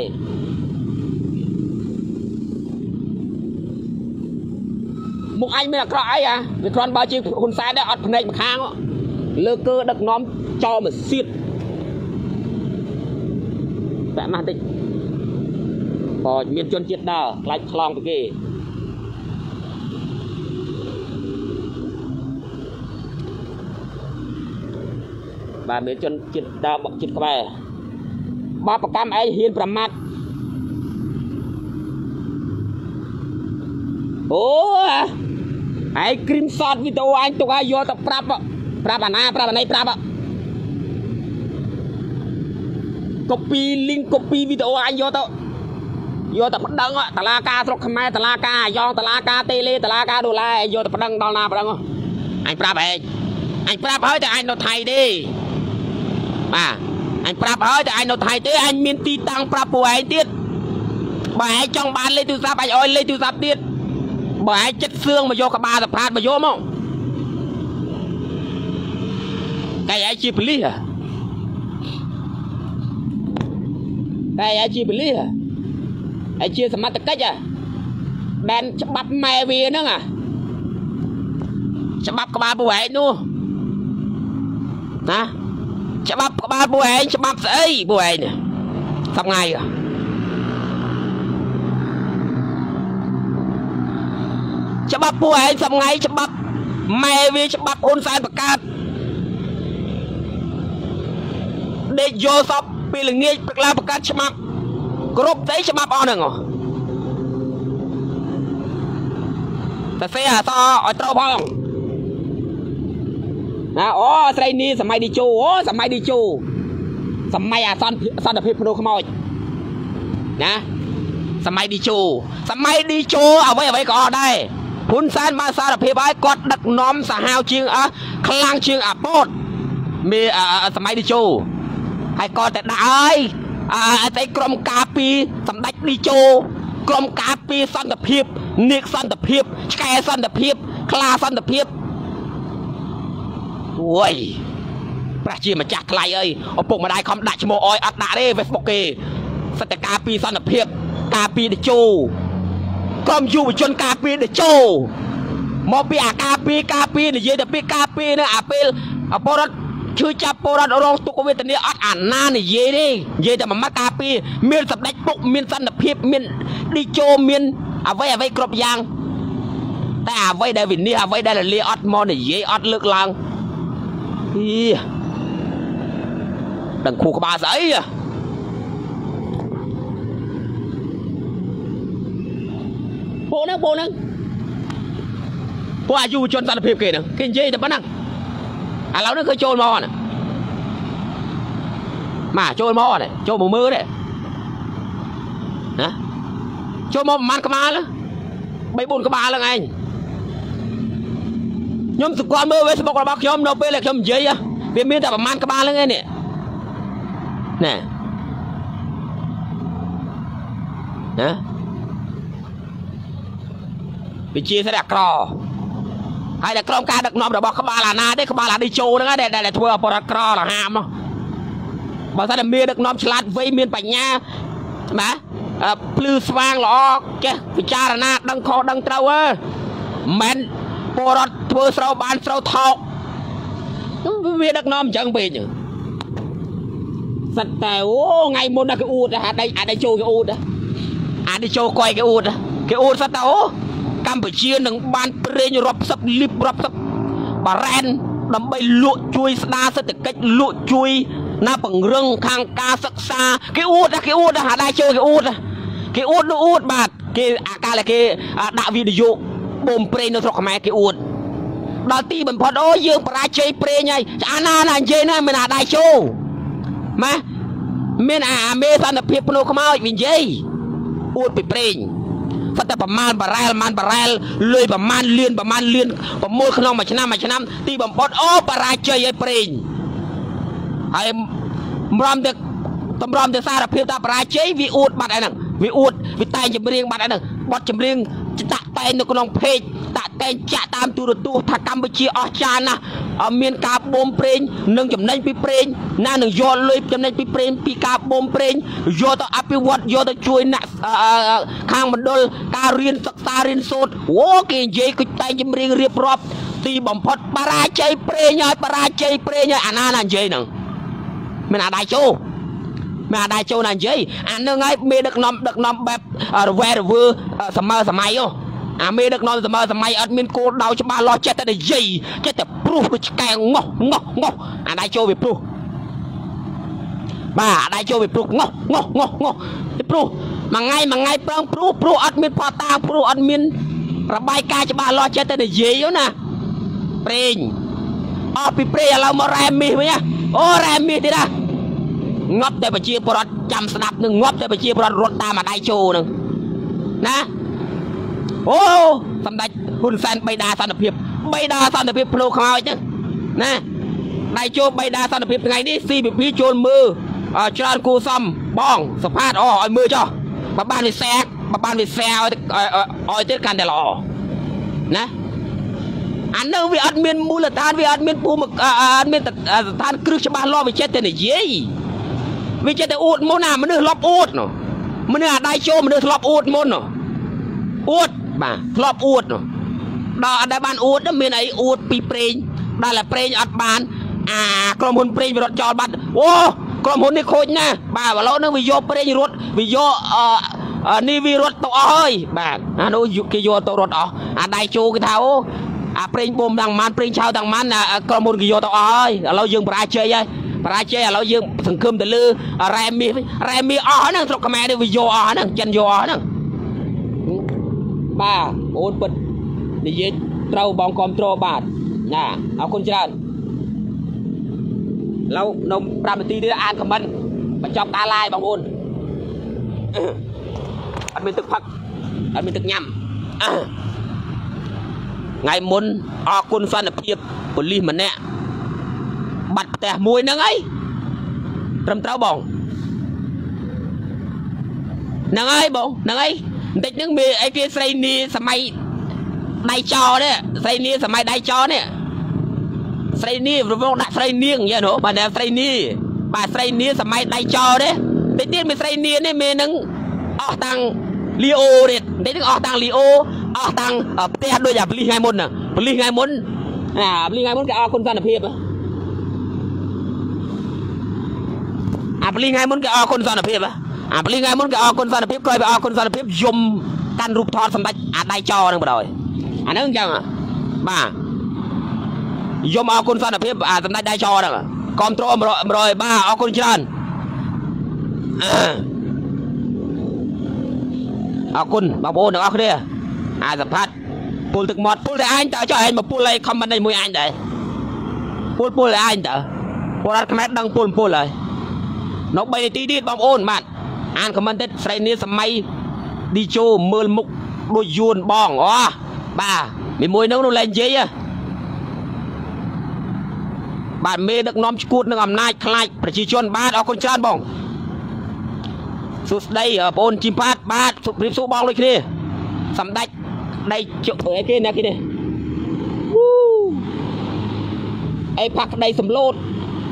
มุกไอ้ไม่ละกระไอ้อะวิครอนบาจีคนซ้ายได้อัดพนัยมาค้างเลิกเกอดักน้อมจอเหมือนซีดแต่มาติพอมีจนจิตดาวไล่คลองตะกี้บามีจนจิตดาวบอกจิตเข้าไปบาประกามไอ้เฮียนประมาทโอ้ไอ้ครีมซอสวิตัวไอ้ตัวไอ้โยตปรับอะปรับอะไรปรับอะไรปรับอะก๊อปปี้ลิงก์ก๊อปปี้วิดีโอไอ้โยตโยตปดังอะตลาดกาสกขมายตลาดกายองตลาดกาเตเลตลาดกาดูแลโยตปดังดอลลาร์ปดังอะไอ้ปรับไอ้ไอ้ปรับเฮ้ยแต่ไอ้โนไทยดิมาไอ้ปรับเฮ้ยแต่ไอ้โนไทยดิไอ้มีนตีตังปรับป่วยติดบ่ไอ้จ้องบ้านเลยตุซับไอ้อ้อยเลยตุซับติดบ่ไอ้จัดเสื่องมาโยกบาสะพานมาโยมั้งไก่ไอ้ชีพลี่อะไก่ไอ้ชีพลี่อะไอ้ชีสมัติกัจอะแบนฉบับแมวีนั่งอะฉบับกบาป่วยนู่นะฉบับกบาป่วยฉบับเอ้ยป่วยเนี่ยทำไงอะច្បាប់ពួកឯងសំងៃច្បាប់ម៉ែវាច្បាប់ហ៊ុនសែនប្រកាសដេកយកសពពីល្ងាចព្រឹកឡើងប្រកាសច្បាប់គ្រប់តែច្បាប់អស់ហ្នឹងតែស្អីអសឲ្យត្រូវផងណាអូស្រីនេះសម័យឌីជូអូសម័យឌីជូសម័យអសន្តិសន្តិភាពភ្នូខ្មោចណាសម័យឌីជូសម័យឌីជូអ្វីអ្វីក៏អស់ដែរហ៊ុនសែនបានសារភាពឲ្យគាត់ដឹកនាំសាហាវជាងអស់ខ្លាំងជាងអាប៉ូតមានសម័យឌីជូហើយគាត់តែដាក់ឲ្យអតីតក្រុមការពីសម្ដេចឌីជូក្រុមការពីសន្តិភាពនាគសន្តិភាពឆ្កែសន្តិភាពខ្លាសន្តិភាពអូយប្រជាម្ចាស់ថ្លៃអើយឪពុកម្ដាយខំដាក់ឈ្មោះអយអត់ដាក់ទេ Facebook គេសន្តិការពីសន្តិភាពការពីឌីជូក្រុមយុវជនការពីឌីជូមកពីអាការពីការពីនិយាយតែពីការពីនៅអាពេលអបរដ្ឋឈឺចាប់ពលរដ្ឋរងទុក្ខវេទនាអត់អាណានិយាយទេនិយាយតែមួយម៉ាត់ការពីមានសម្ដេចពុកមានសន្តិភាពមានឌីជូមានអ្វីអ្វីគ្រប់យ៉ាងតែអ្វីដែលវិនិច្ឆ័យអ្វីដែលលាអត់មកនិយាយអត់លើកឡើងអីដឹងគូក្បាលស្អីពួកហ្នឹងពួកហ្នឹងពួកអាយុជនសន្តិភាពគេហ្នឹងគេនិយាយតែប៉ុណ្ណឹងឥឡូវនេះគឺចូលមកណាមកចូលមកនេះចូលមកមើលនេះណាចូលមកប្រហែលក្បាលបីបួនក្បាលហ្នឹងឯងខ្ញុំស្គាល់មើល Facebook របស់ខ្ញុំនៅពេលដែលខ្ញុំនិយាយវាមានតែប្រហែលក្បាលហ្នឹងឯងនេះណែណាវិជាស្រីអាក្រហើយតែក្រុមការដឹកនាំរបស់ក្បាលអាណាទេក្បាលអាឌីជូហ្នឹងដែលដែលធ្វើអបរដ្ឋក្រលហាមនោះបើសិនតែមានដឹកនាំឆ្លាតវៃមានបញ្ញាណាភ្លឺស្វាងល្អចេះពិចារណាដឹងខុសដឹងត្រូវហ៎មិនពលរដ្ឋធ្វើស្រូវបានស្រូវថោកវាដឹកនាំអញ្ចឹងពេកសិតតែអូថ្ងៃមុនគេអួតអាដៃអាដៃជូគេអួតអាដៃជូកយគេអួតគេអួតសិតតែអូកម្ពុជានឹងបានប្រេងរាប់សិបលីបរាប់សិបបារ៉ែនដើម្បីលក់ជួយស្ដារសេដ្ឋកិច្ចលក់ជួយណាពង្រឹងខាងការសិក្សាគេអួតគេអួតអាដៃជូគេអួតគេអួតនោះអួតបាទគេអាកាលគេដាក់វីដេអូបូមប្រេងនៅស្រុកខ្មែរគេអួតដល់ទីបំផុតអូយើងបរាជ័យប្រេងហើយអាណាណានិយាយណាមានអាដៃជូម៉ាមានអាមេសន្តិភាពភ្នូខ្មោចវិញនិយាយអួតពីប្រេងស្តែប្រមាណបារ៉ែលប្រមាណបារ៉ែលលុយប្រមាណលានប្រមាណលានប្រមូលក្នុងមួយឆ្នាំមួយឆ្នាំទីបំផុតអូបរាជ័យឲ្យប្រេងហើយម្រាំទៅតម្រាំទៅសារភាពថាបរាជ័យវាអួតបាត់ឯហ្នឹងវាអួតវាតែងចម្រៀងបាត់ឯហ្នឹងបត់ចម្រៀងដាក់តែងនៅក្នុងเพจដាក់តែងចាក់តាមទូរទស្សន៍ថាកម្ពុជាអស្ចារ្យណាស់មានការបូមប្រេងនិងចំណេញពីប្រេងណានឹងយកលុយចំណេញពីប្រេងពីការបូមប្រេងយកទៅអភិវឌ្ឍយកទៅជួយអ្នកខាងមណ្ឌលការរៀនសិក្សារៀនសូត្រអូគេនិយាយគឺតែងចម្រៀងរៀបរាប់ទីបំផុតបរាជ័យប្រេងហើយបរាជ័យប្រេងហើយអាណាណានិយាយហ្នឹងមានអាដៃជោមានអាដៃជោណានិយាយអានឹងហើយមេដឹកនាំដឹកនាំបែបរវែរវើសម័យសម័យអូអាមេដឹកនាំសម័យសម័យអត់មានគោលដៅច្បាស់លាស់ចេះតែនិយាយចេះតែព្រុសដូចឆ្កែងោះងោះងោះអាដៃជោវាព្រុសបាទអាដៃជោវាព្រុសងោះងោះងោះងោះវាព្រុសមួយថ្ងៃមួយថ្ងៃប្រឹងព្រុសព្រុសអត់មានផតតាព្រុសអត់មានរបាយការណ៍ច្បាស់លាស់ចេះតែនិយាយណាប្រេងអស់ពីប្រេងឥឡូវមករ៉ែមាសវិញអូរ៉ែមាសទៀតណាងាប់តែប្រជាពលរដ្ឋចាំស្ដាប់នឹងងាប់តែប្រជាពលរដ្ឋរត់តាមអាដៃជោនឹងណាអូសម្ដេចហ៊ុនសែនបៃតាសន្តិភាពបៃតាសន្តិភាពភ្នូខ្មោចហ្នឹងណាដៃជោបៃតាសន្តិភាពថ្ងៃនេះ ซี พี พี ចូលមើលច្រើនគូសំបងសផាតអូឲ្យមើលចុះបើបានវាសែកបើបានវាសែឲ្យឲ្យទៀតកាន់តែល្អណាអានោះវាអត់មានមូលដ្ឋានវាអត់មានភូមិអត់មានស្ថានគ្រឹះច្បាស់លាស់វាចេះតែនិយាយវាចេះតែអួតមុនណាមនុស្សធ្លាប់អួតនោះមនុស្សអាដៃជោមនុស្សធ្លាប់អួតមុននោះអួតបាទធ្លាប់អួតនោះដល់អត់ដែលបានអួតមានអីអួតពីប្រេងដល់តែប្រេងអត់បានអាក្រុមហ៊ុនប្រេងវារត់ចោលបាត់អូក្រុមហ៊ុននេះខូចណាស់បាទឥឡូវនឹងវាយកប្រេងរត់វាយកนี่วีรถตัวเอ้ยแบบอ่ะนู้กิโยตัวรถอ๋ออ่ะได้จูกี่เท่าอ่ะเปลี่ยนปุ่มดังมันเปลี่ยนชาวดังมันอ่ะกระมุนกิโยตัวเอ้ยเรายังปลาเชยยังปลาเชยเรายังสังคมแต่ลือแรมมีแรมมีอ๋อนั่งตกกระแมได้วิโยอ๋อนั่งจันโยอ๋อนั่งบ้าโอนปิดนี่ยึดเราบองคอมโตรบาทน่ะเอาคนจันเรานมปราบตีได้อ่านคำมันมาจับตาลายบางโอนอันเป็นตึกพักอันเป็นตึกย่ำไงมุนออกคุณสันเพียบบุลีมันเนี่ยบัดแต่มวยนั่งไงรำเต้าบองนั่งไงบองนั่งไงเด็กนึงมีไอ้ที่ใส่นี่สมัยได้จอเนี่ยใส่นี่สมัยได้จอเนี่ยใส่นี่เราบอกได้ใส่นี่อย่างเงี้ยหนูมาเนี่ยใส่นี่ป่าใส่นี่สมัยได้จอเนี่ยเด็กนี่มีใส่นี่เนี่ยมีนึงออกตังลีโอเนี่ยเด็กนึงออกตังลีโอออกตังเตี้ยด้วยอย่าปลีไงมุนน่ะปลีไงมุนอ่าปลีไงมุนก็เอาคนสันเพียบอ่าปลีไงมุนก็เอาคนสันเพียบอ่าปลีไงมุนก็เอาคนสันเพียบเคยไปเอาคนสันเพียบยมกันรูปทอดสมัยอ่าได้จอนึงไปเลยอันนั้นจังอ่ะมายมเอาคนสันเพียบอ่าสมัยได้จอนึงคอมโตรมรอยบ้าเอาคนจันเอาคุณบางโอนเอาคนเดียอาสัมผัสปูตึกหมดปูแต่อันแต่cho anh màปูเลยคอมมันในมวยอันđấyปูปูเลยอันแต่ปูรัดขมัดดังปูปูเลยนกใบตีดีบางโอนมันอันคอมมันได้ใส่เนื้อสมัยดีโจมือมุกดูยูนบองอ๋อบ้ามีมวยน้องนู่นเล่นเยอะบ้านเมย์ดักน้อมกูดนึกอำนาจคลายประชาชนบ้านเอาคนชาติบองสุดได้ปนจิมพัดบ้านสุดริบสุบองเลยคีสำได้ได้เจาะไอ้ที่นี่คีนี่ไอ้ผักได้สำโลด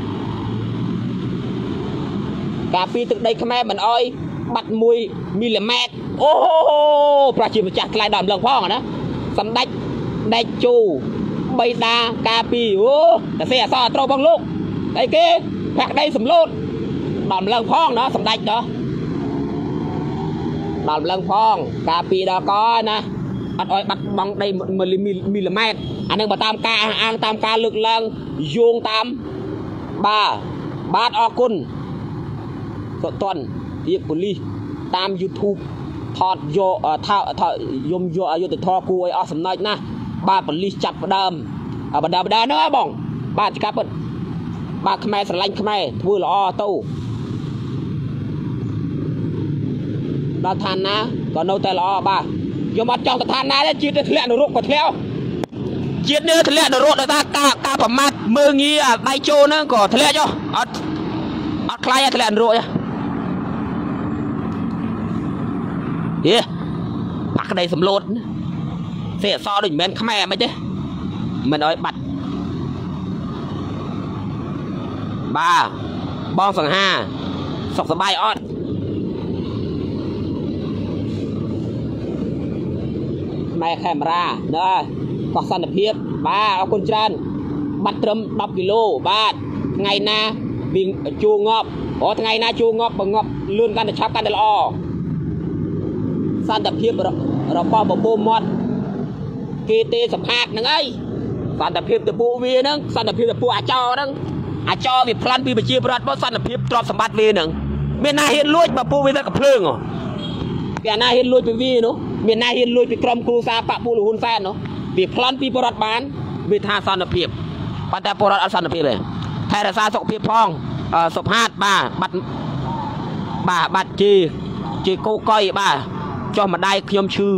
กาปีตึกได้ขแม่มันอ้อยบัดมวยมิลลิเมตรโอ้โหประชิมจักรลายดำเรื่องพ่อนะสำได้ได้จูใบดากาปีโอ้แต่เสียซอตรบังลูกไอ้เก๋ผักได้สำโลดดำเรื่องพ่อเนาะสำได้เนาะดำเรื่องพ่องกาปีดอก้อนนะอัดอ้อยบัดบังได้มิลลิมิลลิเมตรอันนึงมาตามกาอ่างตามการลึกเลังโยงตามบ้าบาดออกกุนสดต้นเรียกบุรีตามยูทูบทอดโยเอ่อท่าทอยมโยอายุติทอกูไอออสำนักนะบ้าบุรีจับประดามอ่ะประดามประดามเนื้อบ้องบ้าจะกลับเปิดบ้าขมายสลังขมายทวีละอ้อตู้เราทานนะก่อนเราแต่ละอ้อบ้ายมอัดจองแต่ทานนะแล้วจีดเทเลนรุกกว่าเทลจีดเนื้อเทเลนรุกแต่ตากากาประมาทมืองี้อ่ะใบโจนั่นก็เทเลจ้ะอัดอัดคลายเทเลนรุกอ่ะเฮ้ยปักในสำโรดเสียซอดึงแมนขแม่ไม่ใช่มันเอาบัดบ้าบ้องสังห้าสกสบายออดไม่แคมราเนอะก็สันเพียบบ้าเอาคนจันบัดเติมดับกิโลบ้าไงนะบิงจูงอบโอ้ไงนะจูงอบบังงอบเลื่อนกันจะชับกันเดลอสันตะเพียบเราป้อมบูมอดกีเตสัมภาษณ์นั่งไอ้สันตะเพียบตะปูวีนั่งสันตะเพียบตะปูอาจอนั่งอาจอมีพลันปีไปจีบรัดเพราะสันตะเพียบตรอบสมบัติวีนั่งเมียนาเห็นลุยมาปูวีนั่งกับเพลิงอ๋อเมียนาเห็นลุยไปวีเนาะเมียนาเห็นลุยไปกรมครูซาปะปูหลุนแฟนเนาะปีพลันปีปรัดบานวิธาสันตะเพียบปัตตาปรัดอัสันตะเพียบเลยไทยรัฐศาสตร์สกเพียบพองสมภาษณ์บ้าบัดบ้าบัดจีจีโก้ก้อยบ้าจอมาได้ขยมชื่อ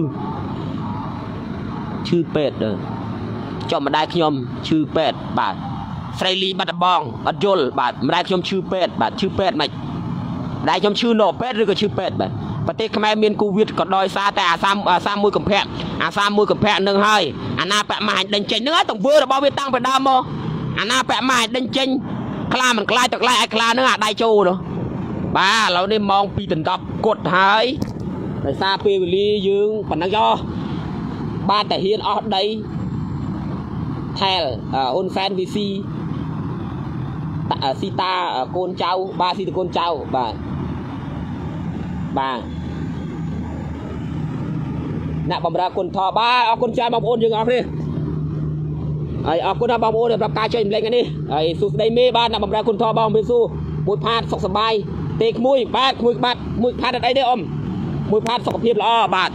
ชื่อเป็ดเด้อจอมาได้ขยมชื่อเป็ดบาทไซรีบัตบองอัดยลบาทมาได้ขยมชื่อเป็ดบาทชื่อเป็ดไหมได้ขยมชื่อโนเป็ดหรือก็ชื่อเป็ดบาทประเทศขมายเมียนกูวิทย์ก็ดอยซาแต่อาซามอาซามมือกับแพะอาซามมือกับแพะหนึ่งให้อาณาแปะมาเดินเจนเนื้อต้องเวอร์ระบอบวิตังไปดามโมอาณาแปะมาเดินเจนคลามันคลายตะไลไอคลาเนื้อได้โจเนาะบ้าเราได้มองปีตันดับกดหายแต่ซาเปวิลียืงปันนักย่อบ้านแต่เฮียนออดได้แทลอุนแฟนวีซีซีตาโกนเจ้าบ้าซีตะโกนเจ้าบ้าบ้าអ្នកបំរើគុណថតបាទអរគុណច្រើនបងប្អូនយើងអរគ្នាហើយអរគុណដល់បងប្អូនដែលប្រាប់ការជួយរំលែកនេះហើយសួស្ដីមេបាទអ្នកបំរើគុណថតបងមេស៊ូមួយផាតសុខសប្បាយទេក្មួយបាទក្មួយបាត់មួយផាតអត់អីទេអ៊ំមួយផាតសុខភាពល្អបាទ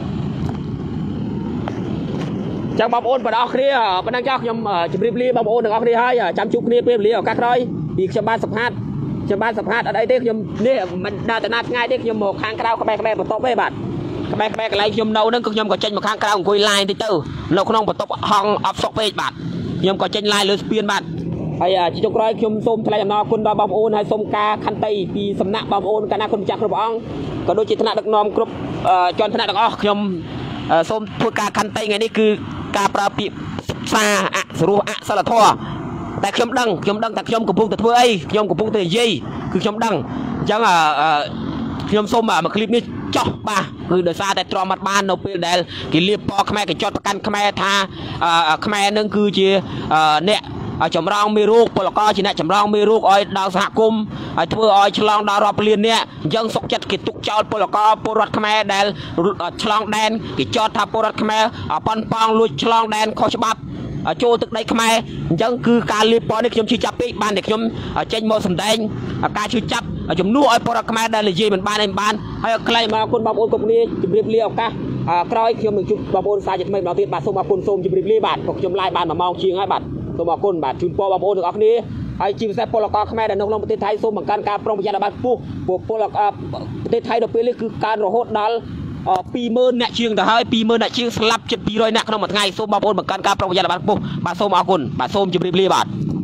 ចាំបងប្អូនបងប្អូនគ្នាប៉ុណ្ណឹងចាស់ខ្ញុំជម្រាបលាបងប្អូនទាំងអស់គ្នាហើយចាំជួបគ្នាពេលវេលាឱកាសក្រោយពីខ្ញុំបានសម្ភាសខ្ញុំបានសម្ភាសអត់អីទេខ្ញុំនេះមិនដើរទៅណាថ្ងៃទេខ្ញុំមកខាងក្រៅក្បែរក្បែរបន្ទប់ទេបាទក្បែរក្បែរកន្លែងខ្ញុំនៅហ្នឹងគឺខ្ញុំក៏ចេញមកខាងក្រៅអង្គុយ line តិចទៅនៅក្នុងបន្ទប់ហងអត់សុកពេកបាទខ្ញុំក៏ចេញ line លើស្ពានបាទហើយជាចុងក្រោយខ្ញុំសូមថ្លែងអំណរគុណដល់បងប្អូនហើយសូមការខន្តីពីសំណាក់បងប្អូនគណៈគុណម្ចាស់គ្រប់ព្រះអង្គក៏ដូចជាថ្នាក់ដឹកនាំគ្រប់ជាន់ថ្នាក់ទាំងអស់ខ្ញុំសូមធ្វើការខន្តីថ្ងៃនេះគឺការប្រើពាក្យសាអសរោះអសិលធម៌តែខ្ញុំដឹងខ្ញុំដឹងតែខ្ញុំកំពុងតែធ្វើអីខ្ញុំកំពុងតែនិយាយគឺខ្ញុំដឹងអញ្ចឹងខ្ញុំសូមមួយคลิปនេះចោះបាទគឺដោយសារតែទ្រាំអត់បាននៅពេលដែលគេលៀបពណ៌ខ្មែរគេចត់ប្រកាន់ខ្មែរថាខ្មែរនឹងគឺជាអ្នកចម្រងមេរោគពលករជាអ្នកចម្រងមេរោគឲ្យដល់សហគមន៍ហើយធ្វើឲ្យឆ្លងដល់រាប់លានអ្នកអញ្ចឹងសុកចិត្តគេទុកចោលពលករពលរដ្ឋខ្មែរដែលឆ្លងដែនគេចោទថាពលរដ្ឋខ្មែរប៉ុនប៉ងលួចឆ្លងដែនខុសច្បាប់ចូលទឹកដីខ្មែរអញ្ចឹងគឺការលៀបពណ៌នេះខ្ញុំជឿចាប់ពេកបានតែខ្ញុំចេញមកសម្ដែងការជឿចាប់ជំនួសឲ្យពលរដ្ឋខ្មែរដែលនិយាយមិនបានឯងបានហើយខ្លីមកអរគុណបងប្អូនគ្រប់គ្នាជម្រាបលាឱកាសក្រោយខ្ញុំនឹងជួបបងប្អូនសាជាថ្មីម្ដងទៀតបាទសូមអរគុណសូមជម្រាបលាបាទខ្ញុំឡាយបានមួយម៉ោងជាងហើយបាទសូមអរគុណបាទជូនពរបងប្អូនទាំងអស់គ្នាហើយជាពិសេសពលករខ្មែរដែលនៅក្នុងប្រទេសថៃសូមបង្កើនការប្រុងប្រយ័ត្នឲ្យបានខ្ពស់ពួកពលករប្រទេសថៃដល់ពេលនេះគឺការរហូតដល់ពីរម៉ឺនអ្នកជាងទៅហើយពីរម៉ឺនអ្នកជាងស្លាប់ជិតពីររយអ្នកក្នុងមួយថ្ងៃសូមបងប្អូនបង្កើនការប្រុងប្រយ័ត្នឲ្យបានខ្ពស់បាទសូមអរគុណបាទសូមជម្រាបលាបាទ